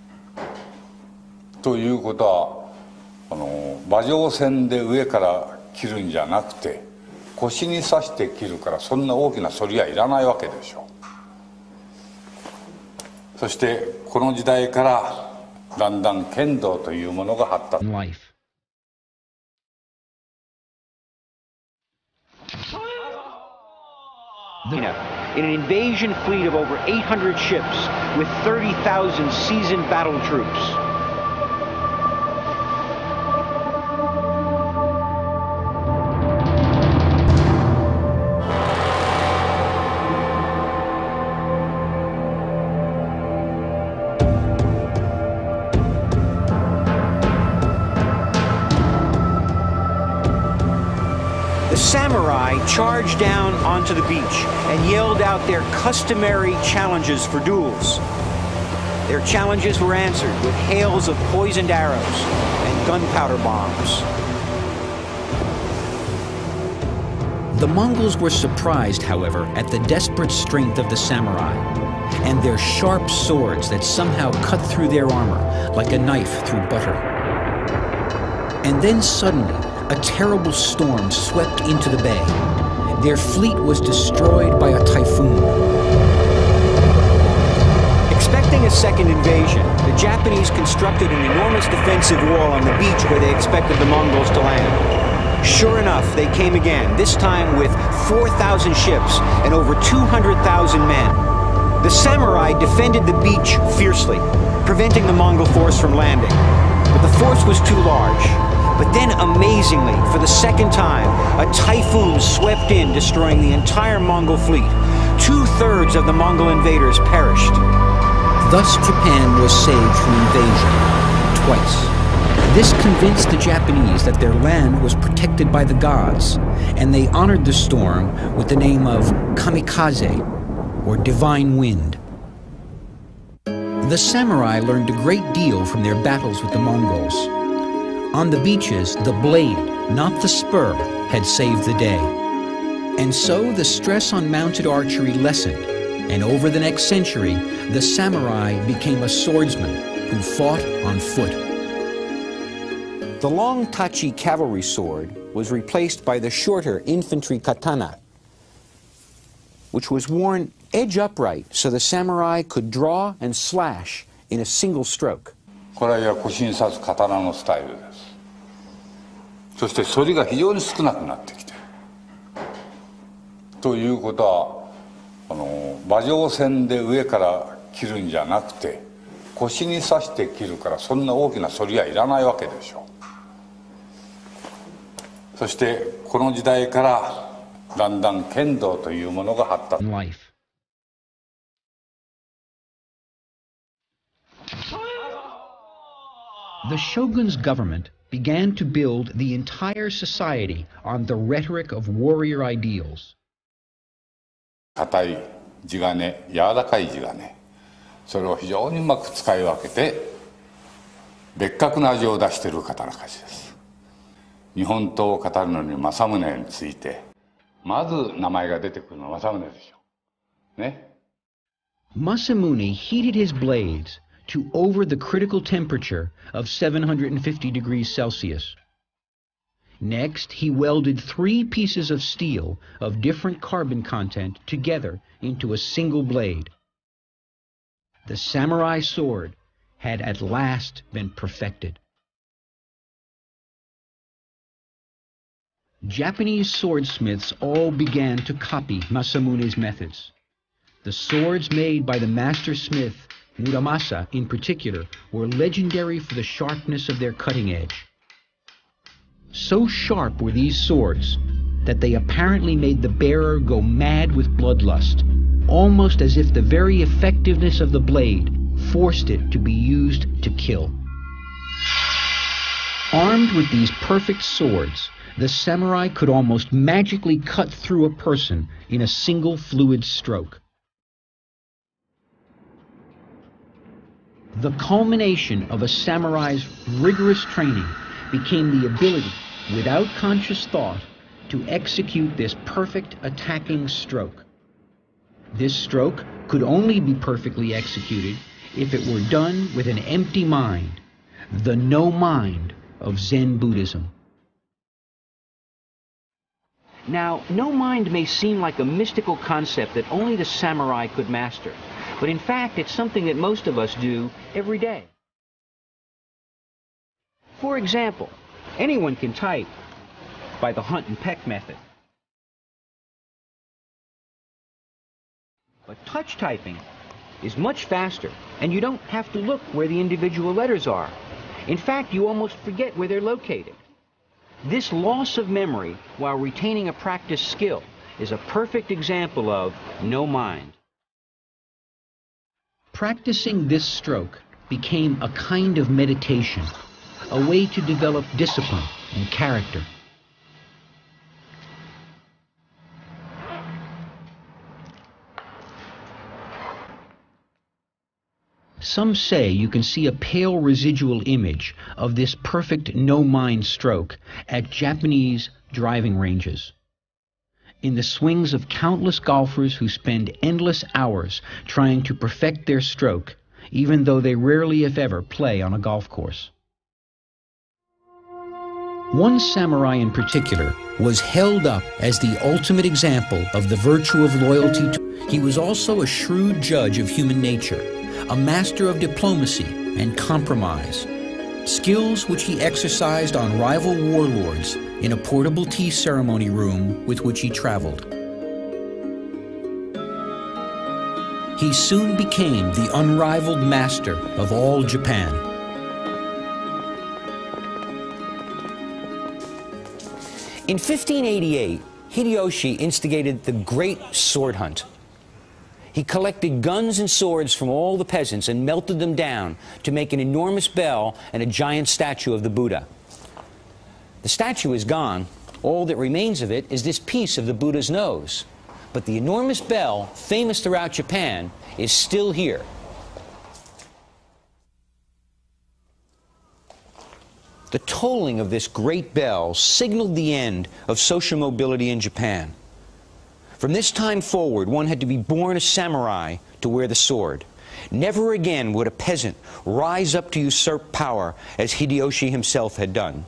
ということはあの馬上線で上から切るんじゃなくて腰に刺して切るからそんな大きな反りはいらないわけでしょう。そしてこの時代からだんだん剣道というものが発達。 In an invasion fleet of over eight hundred ships with thirty thousand seasoned battle troops. Samurai charged down onto the beach and yelled out their customary challenges for duels. Their challenges were answered with hails of poisoned arrows and gunpowder bombs. The Mongols were surprised, however, at the desperate strength of the samurai and their sharp swords that somehow cut through their armor like a knife through butter. And then suddenly, a terrible storm swept into the bay. Their fleet was destroyed by a typhoon. Expecting a second invasion, the Japanese constructed an enormous defensive wall on the beach where they expected the Mongols to land. Sure enough, they came again, this time with four thousand ships and over two hundred thousand men. The samurai defended the beach fiercely, preventing the Mongol force from landing. But the force was too large. But then, amazingly, for the second time, a typhoon swept in, destroying the entire Mongol fleet. Two-thirds of the Mongol invaders perished. Thus, Japan was saved from invasion twice. This convinced the Japanese that their land was protected by the gods, and they honored the storm with the name of Kamikaze, or Divine Wind. The samurai learned a great deal from their battles with the Mongols. On the beaches, the blade, not the spur, had saved the day. And so the stress on mounted archery lessened, and over the next century, the samurai became a swordsman who fought on foot. The long tachi cavalry sword was replaced by the shorter infantry katana, which was worn edge upright so the samurai could draw and slash in a single stroke. これは腰に刺す刀のスタイルです。そして反りが非常に少なくなってきてということはあの馬上線で上から切るんじゃなくて腰に刺して切るからそんな大きな反りはいらないわけでしょう。そしてこの時代からだんだん剣道というものが発達。 The shogun's government began to build the entire society on the rhetoric of warrior ideals. 硬い地金、柔らかい地金、それを非常にうまく使い分けて別格な味を出している刀鍛冶です。日本刀を語るのに政宗についてまず名前が出てくるのは政宗でしょうね。 Masamune heated his blades to over the critical temperature of seven hundred fifty degrees Celsius. Next, he welded three pieces of steel of different carbon content together into a single blade. The samurai sword had at last been perfected. Japanese swordsmiths all began to copy Masamune's methods. The swords made by the master smith, Muramasa in particular, were legendary for the sharpness of their cutting edge. So sharp were these swords that they apparently made the bearer go mad with bloodlust, almost as if the very effectiveness of the blade forced it to be used to kill. Armed with these perfect swords, the samurai could almost magically cut through a person in a single fluid stroke. The culmination of a samurai's rigorous training became the ability, without conscious thought, to execute this perfect attacking stroke. This stroke could only be perfectly executed if it were done with an empty mind, the no mind of Zen Buddhism. Now, no mind may seem like a mystical concept that only the samurai could master, but in fact it's something that most of us do every day. For example, anyone can type by the hunt and peck method. But touch typing is much faster, and you don't have to look where the individual letters are. In fact, you almost forget where they're located. This loss of memory while retaining a practiced skill is a perfect example of no mind. Practicing this stroke became a kind of meditation, a way to develop discipline and character. Some say you can see a pale residual image of this perfect no-mind stroke at Japanese driving ranges. In the swings of countless golfers who spend endless hours trying to perfect their stroke, even though they rarely if ever play on a golf course. One samurai in particular was held up as the ultimate example of the virtue of loyalty to. He was also a shrewd judge of human nature, a master of diplomacy and compromise, skills which he exercised on rival warlords in a portable tea ceremony room with which he traveled. He soon became the unrivaled master of all Japan. In fifteen eighty-eight, Hideyoshi instigated the Great Sword Hunt. He collected guns and swords from all the peasants and melted them down to make an enormous bell and a giant statue of the Buddha. The statue is gone. All that remains of it is this piece of the Buddha's nose. But the enormous bell, famous throughout Japan, is still here. The tolling of this great bell signaled the end of social mobility in Japan. From this time forward, one had to be born a samurai to wear the sword. Never again would a peasant rise up to usurp power as Hideyoshi himself had done.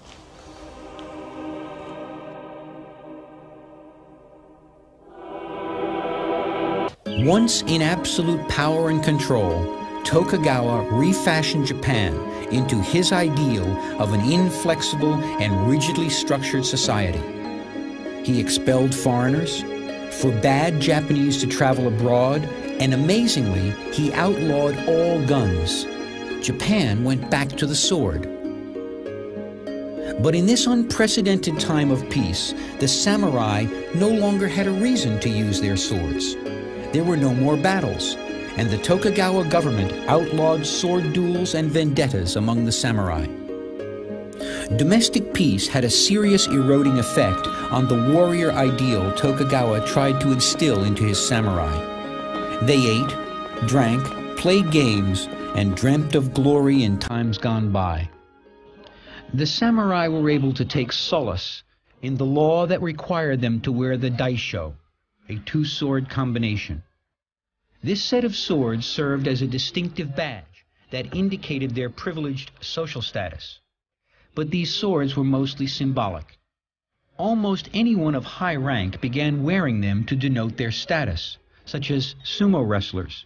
Once in absolute power and control, Tokugawa refashioned Japan into his ideal of an inflexible and rigidly structured society. He expelled foreigners, forbade Japanese to travel abroad, and amazingly, he outlawed all guns. Japan went back to the sword. But in this unprecedented time of peace, the samurai no longer had a reason to use their swords. There were no more battles, and the Tokugawa government outlawed sword duels and vendettas among the samurai. Domestic peace had a serious eroding effect on the warrior ideal Tokugawa tried to instill into his samurai. They ate, drank, played games, and dreamt of glory in times gone by. The samurai were able to take solace in the law that required them to wear the daisho, a two-sword combination. This set of swords served as a distinctive badge that indicated their privileged social status. But these swords were mostly symbolic. Almost anyone of high rank began wearing them to denote their status, such as sumo wrestlers.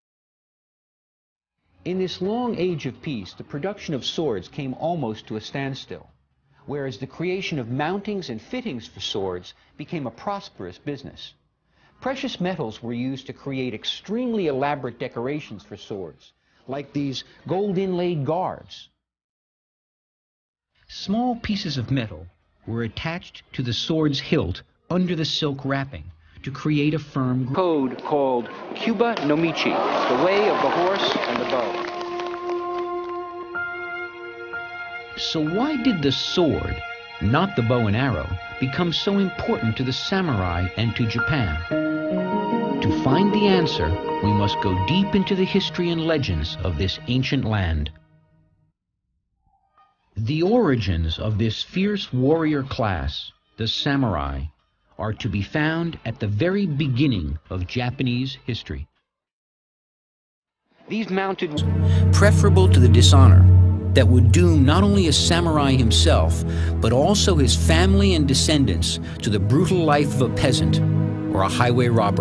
In this long age of peace, the production of swords came almost to a standstill, whereas the creation of mountings and fittings for swords became a prosperous business. Precious metals were used to create extremely elaborate decorations for swords, like these gold-inlaid guards. Small pieces of metal were attached to the sword's hilt under the silk wrapping to create a firm code called Kyuba no Michi, the way of the horse and the bow. So why did the sword, not the bow and arrow, become so important to the samurai and to Japan? To find the answer, we must go deep into the history and legends of this ancient land. The origins of this fierce warrior class, the samurai, are to be found at the very beginning of Japanese history. These mounted, preferable to the dishonor that would doom not only a samurai himself, but also his family and descendants to the brutal life of a peasant or a highway robber.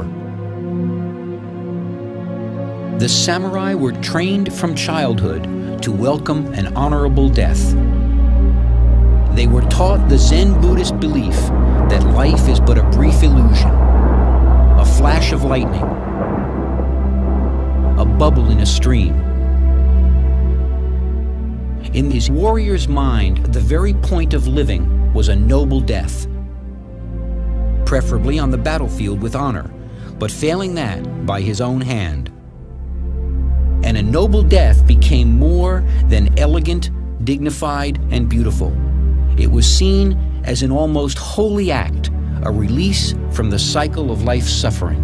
The samurai were trained from childhood to welcome an honorable death. They were taught the Zen Buddhist belief that life is but a brief illusion, a flash of lightning, a bubble in a stream. In this warrior's mind, the very point of living was a noble death, preferably on the battlefield with honor, but failing that, by his own hand. And a noble death became more than elegant, dignified, and beautiful. It was seen as an almost holy act, a release from the cycle of life's suffering.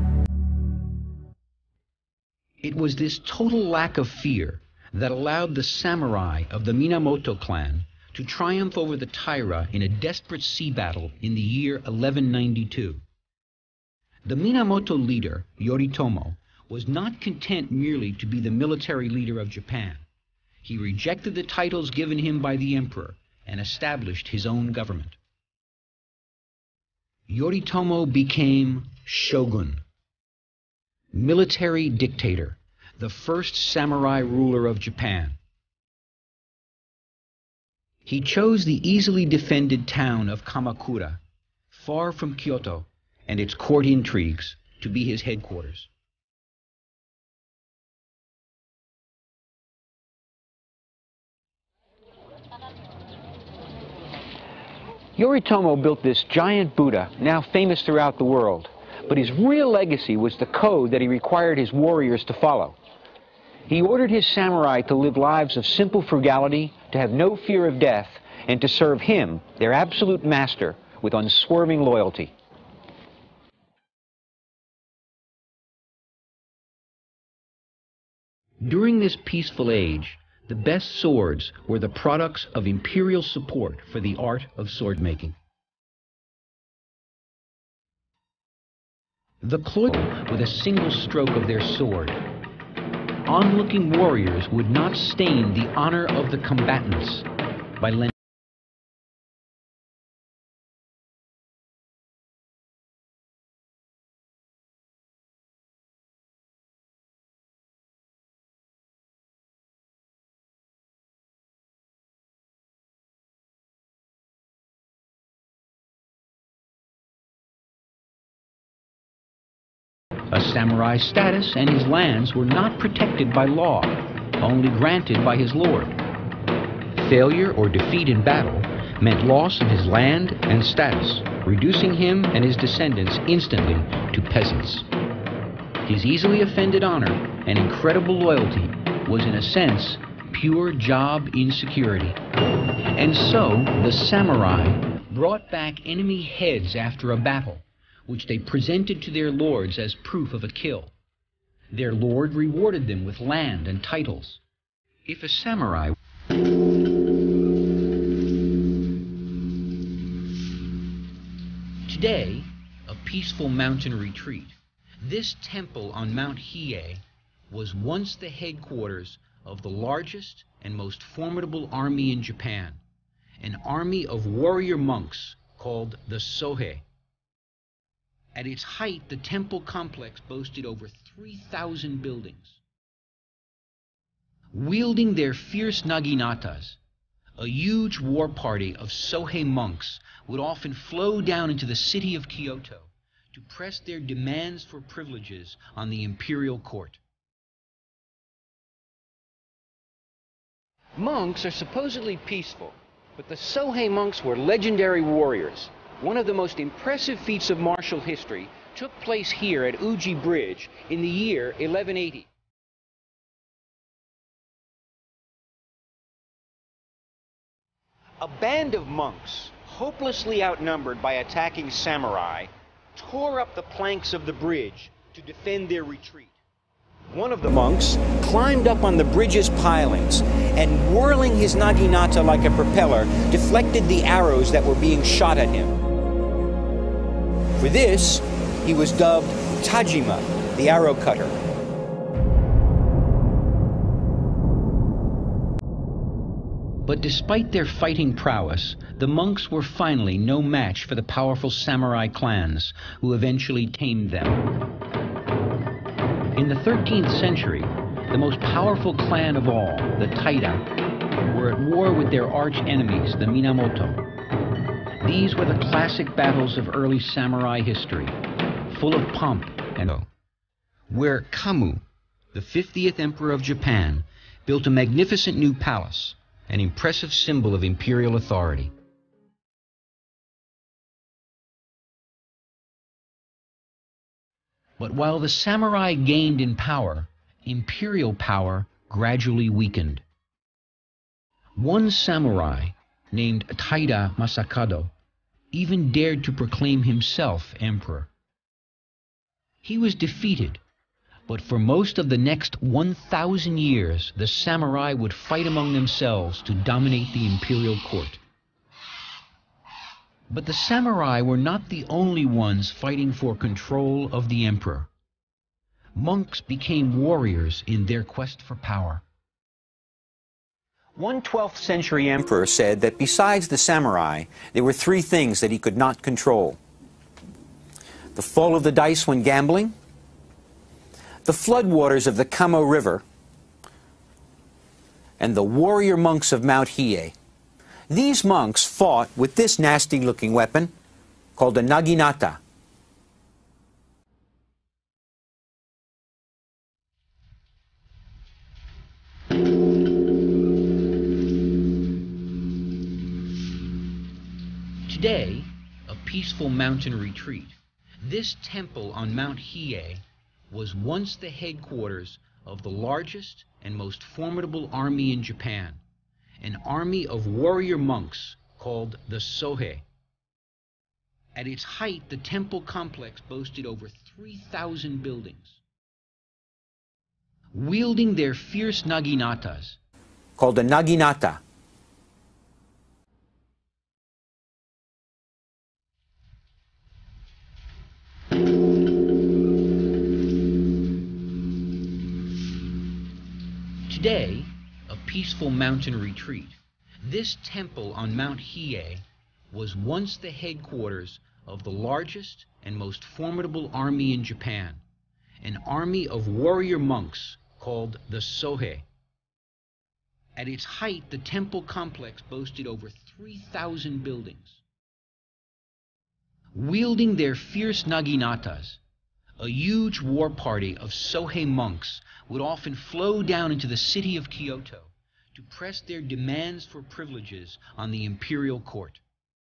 It was this total lack of fear that allowed the samurai of the Minamoto clan to triumph over the Taira in a desperate sea battle in the year eleven ninety-two. The Minamoto leader, Yoritomo, was not content merely to be the military leader of Japan. He rejected the titles given him by the emperor and established his own government. Yoritomo became shogun, military dictator, the first samurai ruler of Japan. He chose the easily defended town of Kamakura, far from Kyoto and its court intrigues, to be his headquarters. Yoritomo built this giant Buddha, now famous throughout the world, but his real legacy was the code that he required his warriors to follow. He ordered his samurai to live lives of simple frugality, to have no fear of death, and to serve him, their absolute master, with unswerving loyalty. During this peaceful age, the best swords were the products of imperial support for the art of sword making. The cloister with a single stroke of their sword. Onlooking warriors would not stain the honor of the combatants by lending a samurai's status and his lands were not protected by law, only granted by his lord. Failure or defeat in battle meant loss of his land and status, reducing him and his descendants instantly to peasants. His easily offended honor and incredible loyalty was in a sense pure job insecurity. And so the samurai brought back enemy heads after a battle, which they presented to their lords as proof of a kill. Their lord rewarded them with land and titles. If a samurai Today, a peaceful mountain retreat, this temple on Mount Hiei was once the headquarters of the largest and most formidable army in Japan, an army of warrior monks called the Sohei. At its height, the temple complex boasted over three thousand buildings. Wielding their fierce naginatas, a huge war party of Sohei monks would often flow down into the city of Kyoto to press their demands for privileges on the imperial court. Monks are supposedly peaceful, but the Sohei monks were legendary warriors. One of the most impressive feats of martial history took place here at Uji Bridge in the year eleven eighty. A band of monks, hopelessly outnumbered by attacking samurai, tore up the planks of the bridge to defend their retreat. One of the monks climbed up on the bridge's pilings and, whirling his naginata like a propeller, deflected the arrows that were being shot at him. For this, he was dubbed Tajima, the arrow cutter. But despite their fighting prowess, the monks were finally no match for the powerful samurai clans who eventually tamed them. In the thirteenth century, the most powerful clan of all, the Taira, were at war with their arch-enemies, the Minamoto. These were the classic battles of early samurai history, full of pomp and where Kamu, the fiftieth emperor of Japan, built a magnificent new palace, an impressive symbol of imperial authority. But while the samurai gained in power, imperial power gradually weakened. One samurai, named Taira Masakado, even dared to proclaim himself emperor. He was defeated, but for most of the next one thousand years, the samurai would fight among themselves to dominate the imperial court. But the samurai were not the only ones fighting for control of the emperor. Monks became warriors in their quest for power. One twelfth century emperor said that besides the samurai, there were three things that he could not control: the fall of the dice when gambling, the floodwaters of the Kamo River, and the warrior monks of Mount Hiei. These monks fought with this nasty-looking weapon called a naginata. Today, a peaceful mountain retreat, this temple on Mount Hiei was once the headquarters of the largest and most formidable army in Japan, an army of warrior monks called the Sohei. At its height, the temple complex boasted over three thousand buildings. Wielding their fierce naginatas, called a naginata, today, a peaceful mountain retreat, this temple on Mount Hiei was once the headquarters of the largest and most formidable army in Japan, an army of warrior monks called the Sohei. At its height, the temple complex boasted over three thousand buildings. Wielding their fierce naginatas, a huge war party of Sohei monks would often flow down into the city of Kyoto to press their demands for privileges on the imperial court.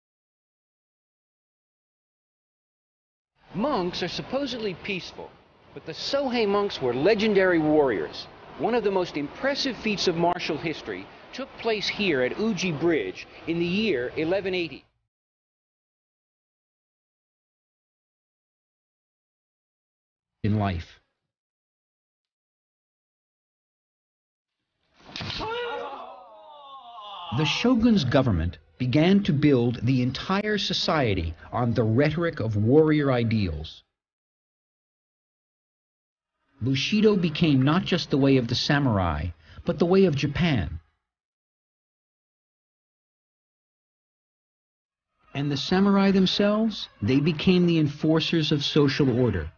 Monks are supposedly peaceful, but the Sohei monks were legendary warriors. One of the most impressive feats of martial history took place here at Uji Bridge in the year eleven eighty. In life. The shogun's government began to build the entire society on the rhetoric of warrior ideals. Bushido became not just the way of the samurai, but the way of Japan. And the samurai themselves, they became the enforcers of social order.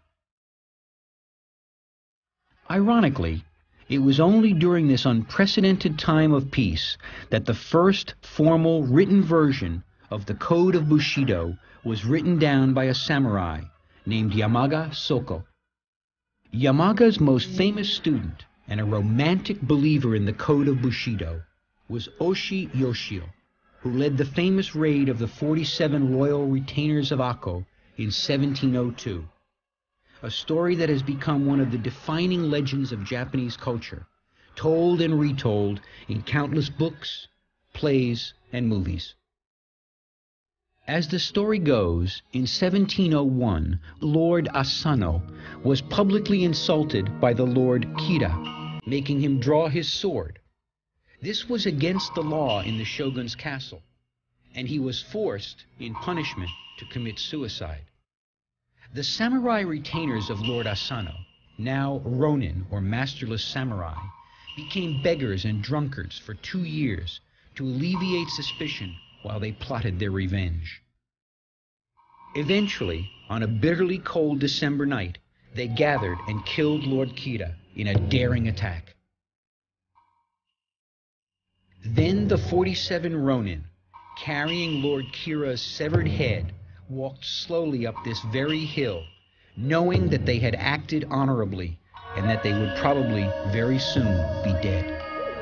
Ironically, it was only during this unprecedented time of peace that the first formal written version of the Code of Bushido was written down by a samurai named Yamaga Soko. Yamaga's most famous student and a romantic believer in the Code of Bushido was Oshi Yoshio, who led the famous raid of the forty-seven loyal retainers of Akko in seventeen oh two. A story that has become one of the defining legends of Japanese culture, told and retold in countless books, plays, and movies. As the story goes, in seventeen oh one, Lord Asano was publicly insulted by the Lord Kira, making him draw his sword. This was against the law in the shogun's castle, and he was forced, in punishment, to commit suicide. The samurai retainers of Lord Asano, now ronin or masterless samurai, became beggars and drunkards for two years to alleviate suspicion while they plotted their revenge. Eventually, on a bitterly cold December night, they gathered and killed Lord Kira in a daring attack. Then the forty-seven ronin, carrying Lord Kira's severed head, walked slowly up this very hill, knowing that they had acted honorably and that they would probably very soon be dead.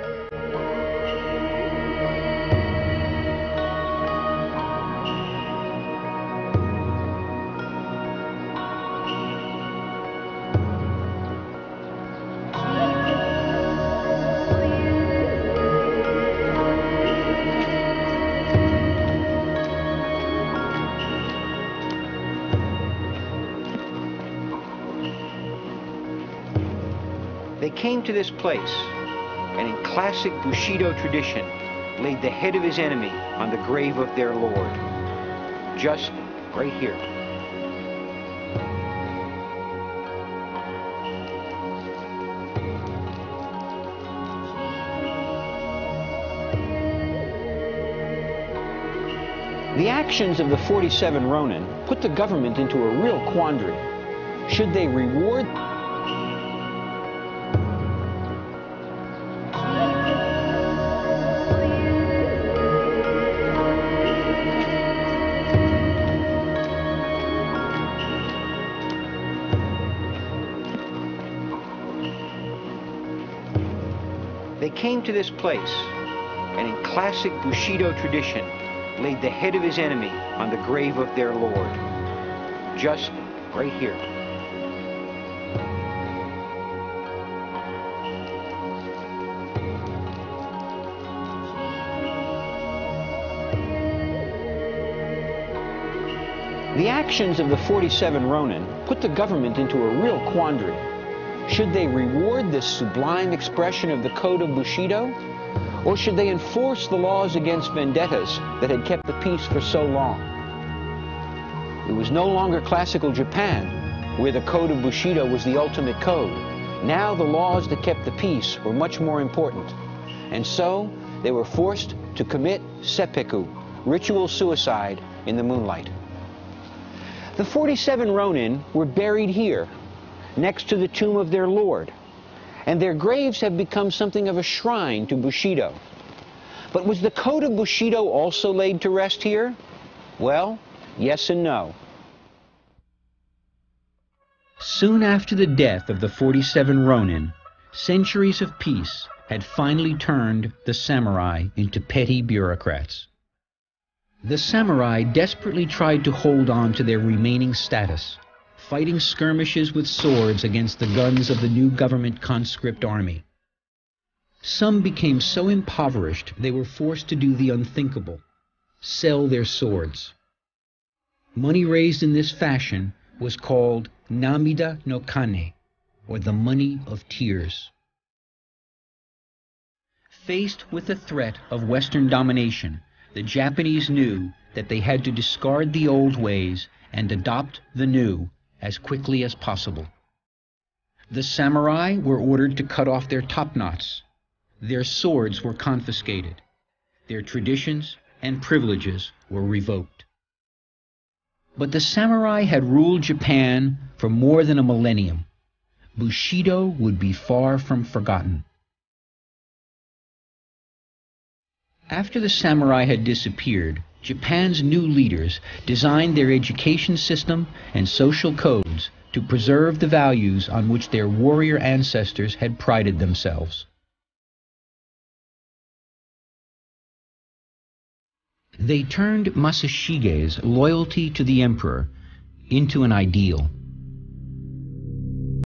They came to this place, and in classic Bushido tradition, laid the head of his enemy on the grave of their lord. Just right here. The actions of the forty-seven ronin put the government into a real quandary. Should they reward They came to this place, and in classic Bushido tradition, laid the head of his enemy on the grave of their lord. Just right here. The actions of the forty-seven ronin put the government into a real quandary. Should they reward this sublime expression of the Code of Bushido? Or should they enforce the laws against vendettas that had kept the peace for so long? It was no longer classical Japan, where the Code of Bushido was the ultimate code. Now the laws that kept the peace were much more important. And so they were forced to commit seppuku, ritual suicide, in the moonlight. The forty-seven ronin were buried here, next to the tomb of their lord, and their graves have become something of a shrine to Bushido. But was the Code of Bushido also laid to rest here? Well, yes and no. Soon after the death of the forty-seven ronin, centuries of peace had finally turned the samurai into petty bureaucrats. The samurai desperately tried to hold on to their remaining status, fighting skirmishes with swords against the guns of the new government conscript army. Some became so impoverished they were forced to do the unthinkable, sell their swords. Money raised in this fashion was called Namida no Kane, or the money of tears. Faced with the threat of Western domination, the Japanese knew that they had to discard the old ways and adopt the new as quickly as possible. The samurai were ordered to cut off their top knots. Their swords were confiscated. Their traditions and privileges were revoked. But the samurai had ruled Japan for more than a millennium. Bushido would be far from forgotten. After the samurai had disappeared, Japan's new leaders designed their education system and social codes to preserve the values on which their warrior ancestors had prided themselves. They turned Masashige's loyalty to the emperor into an ideal.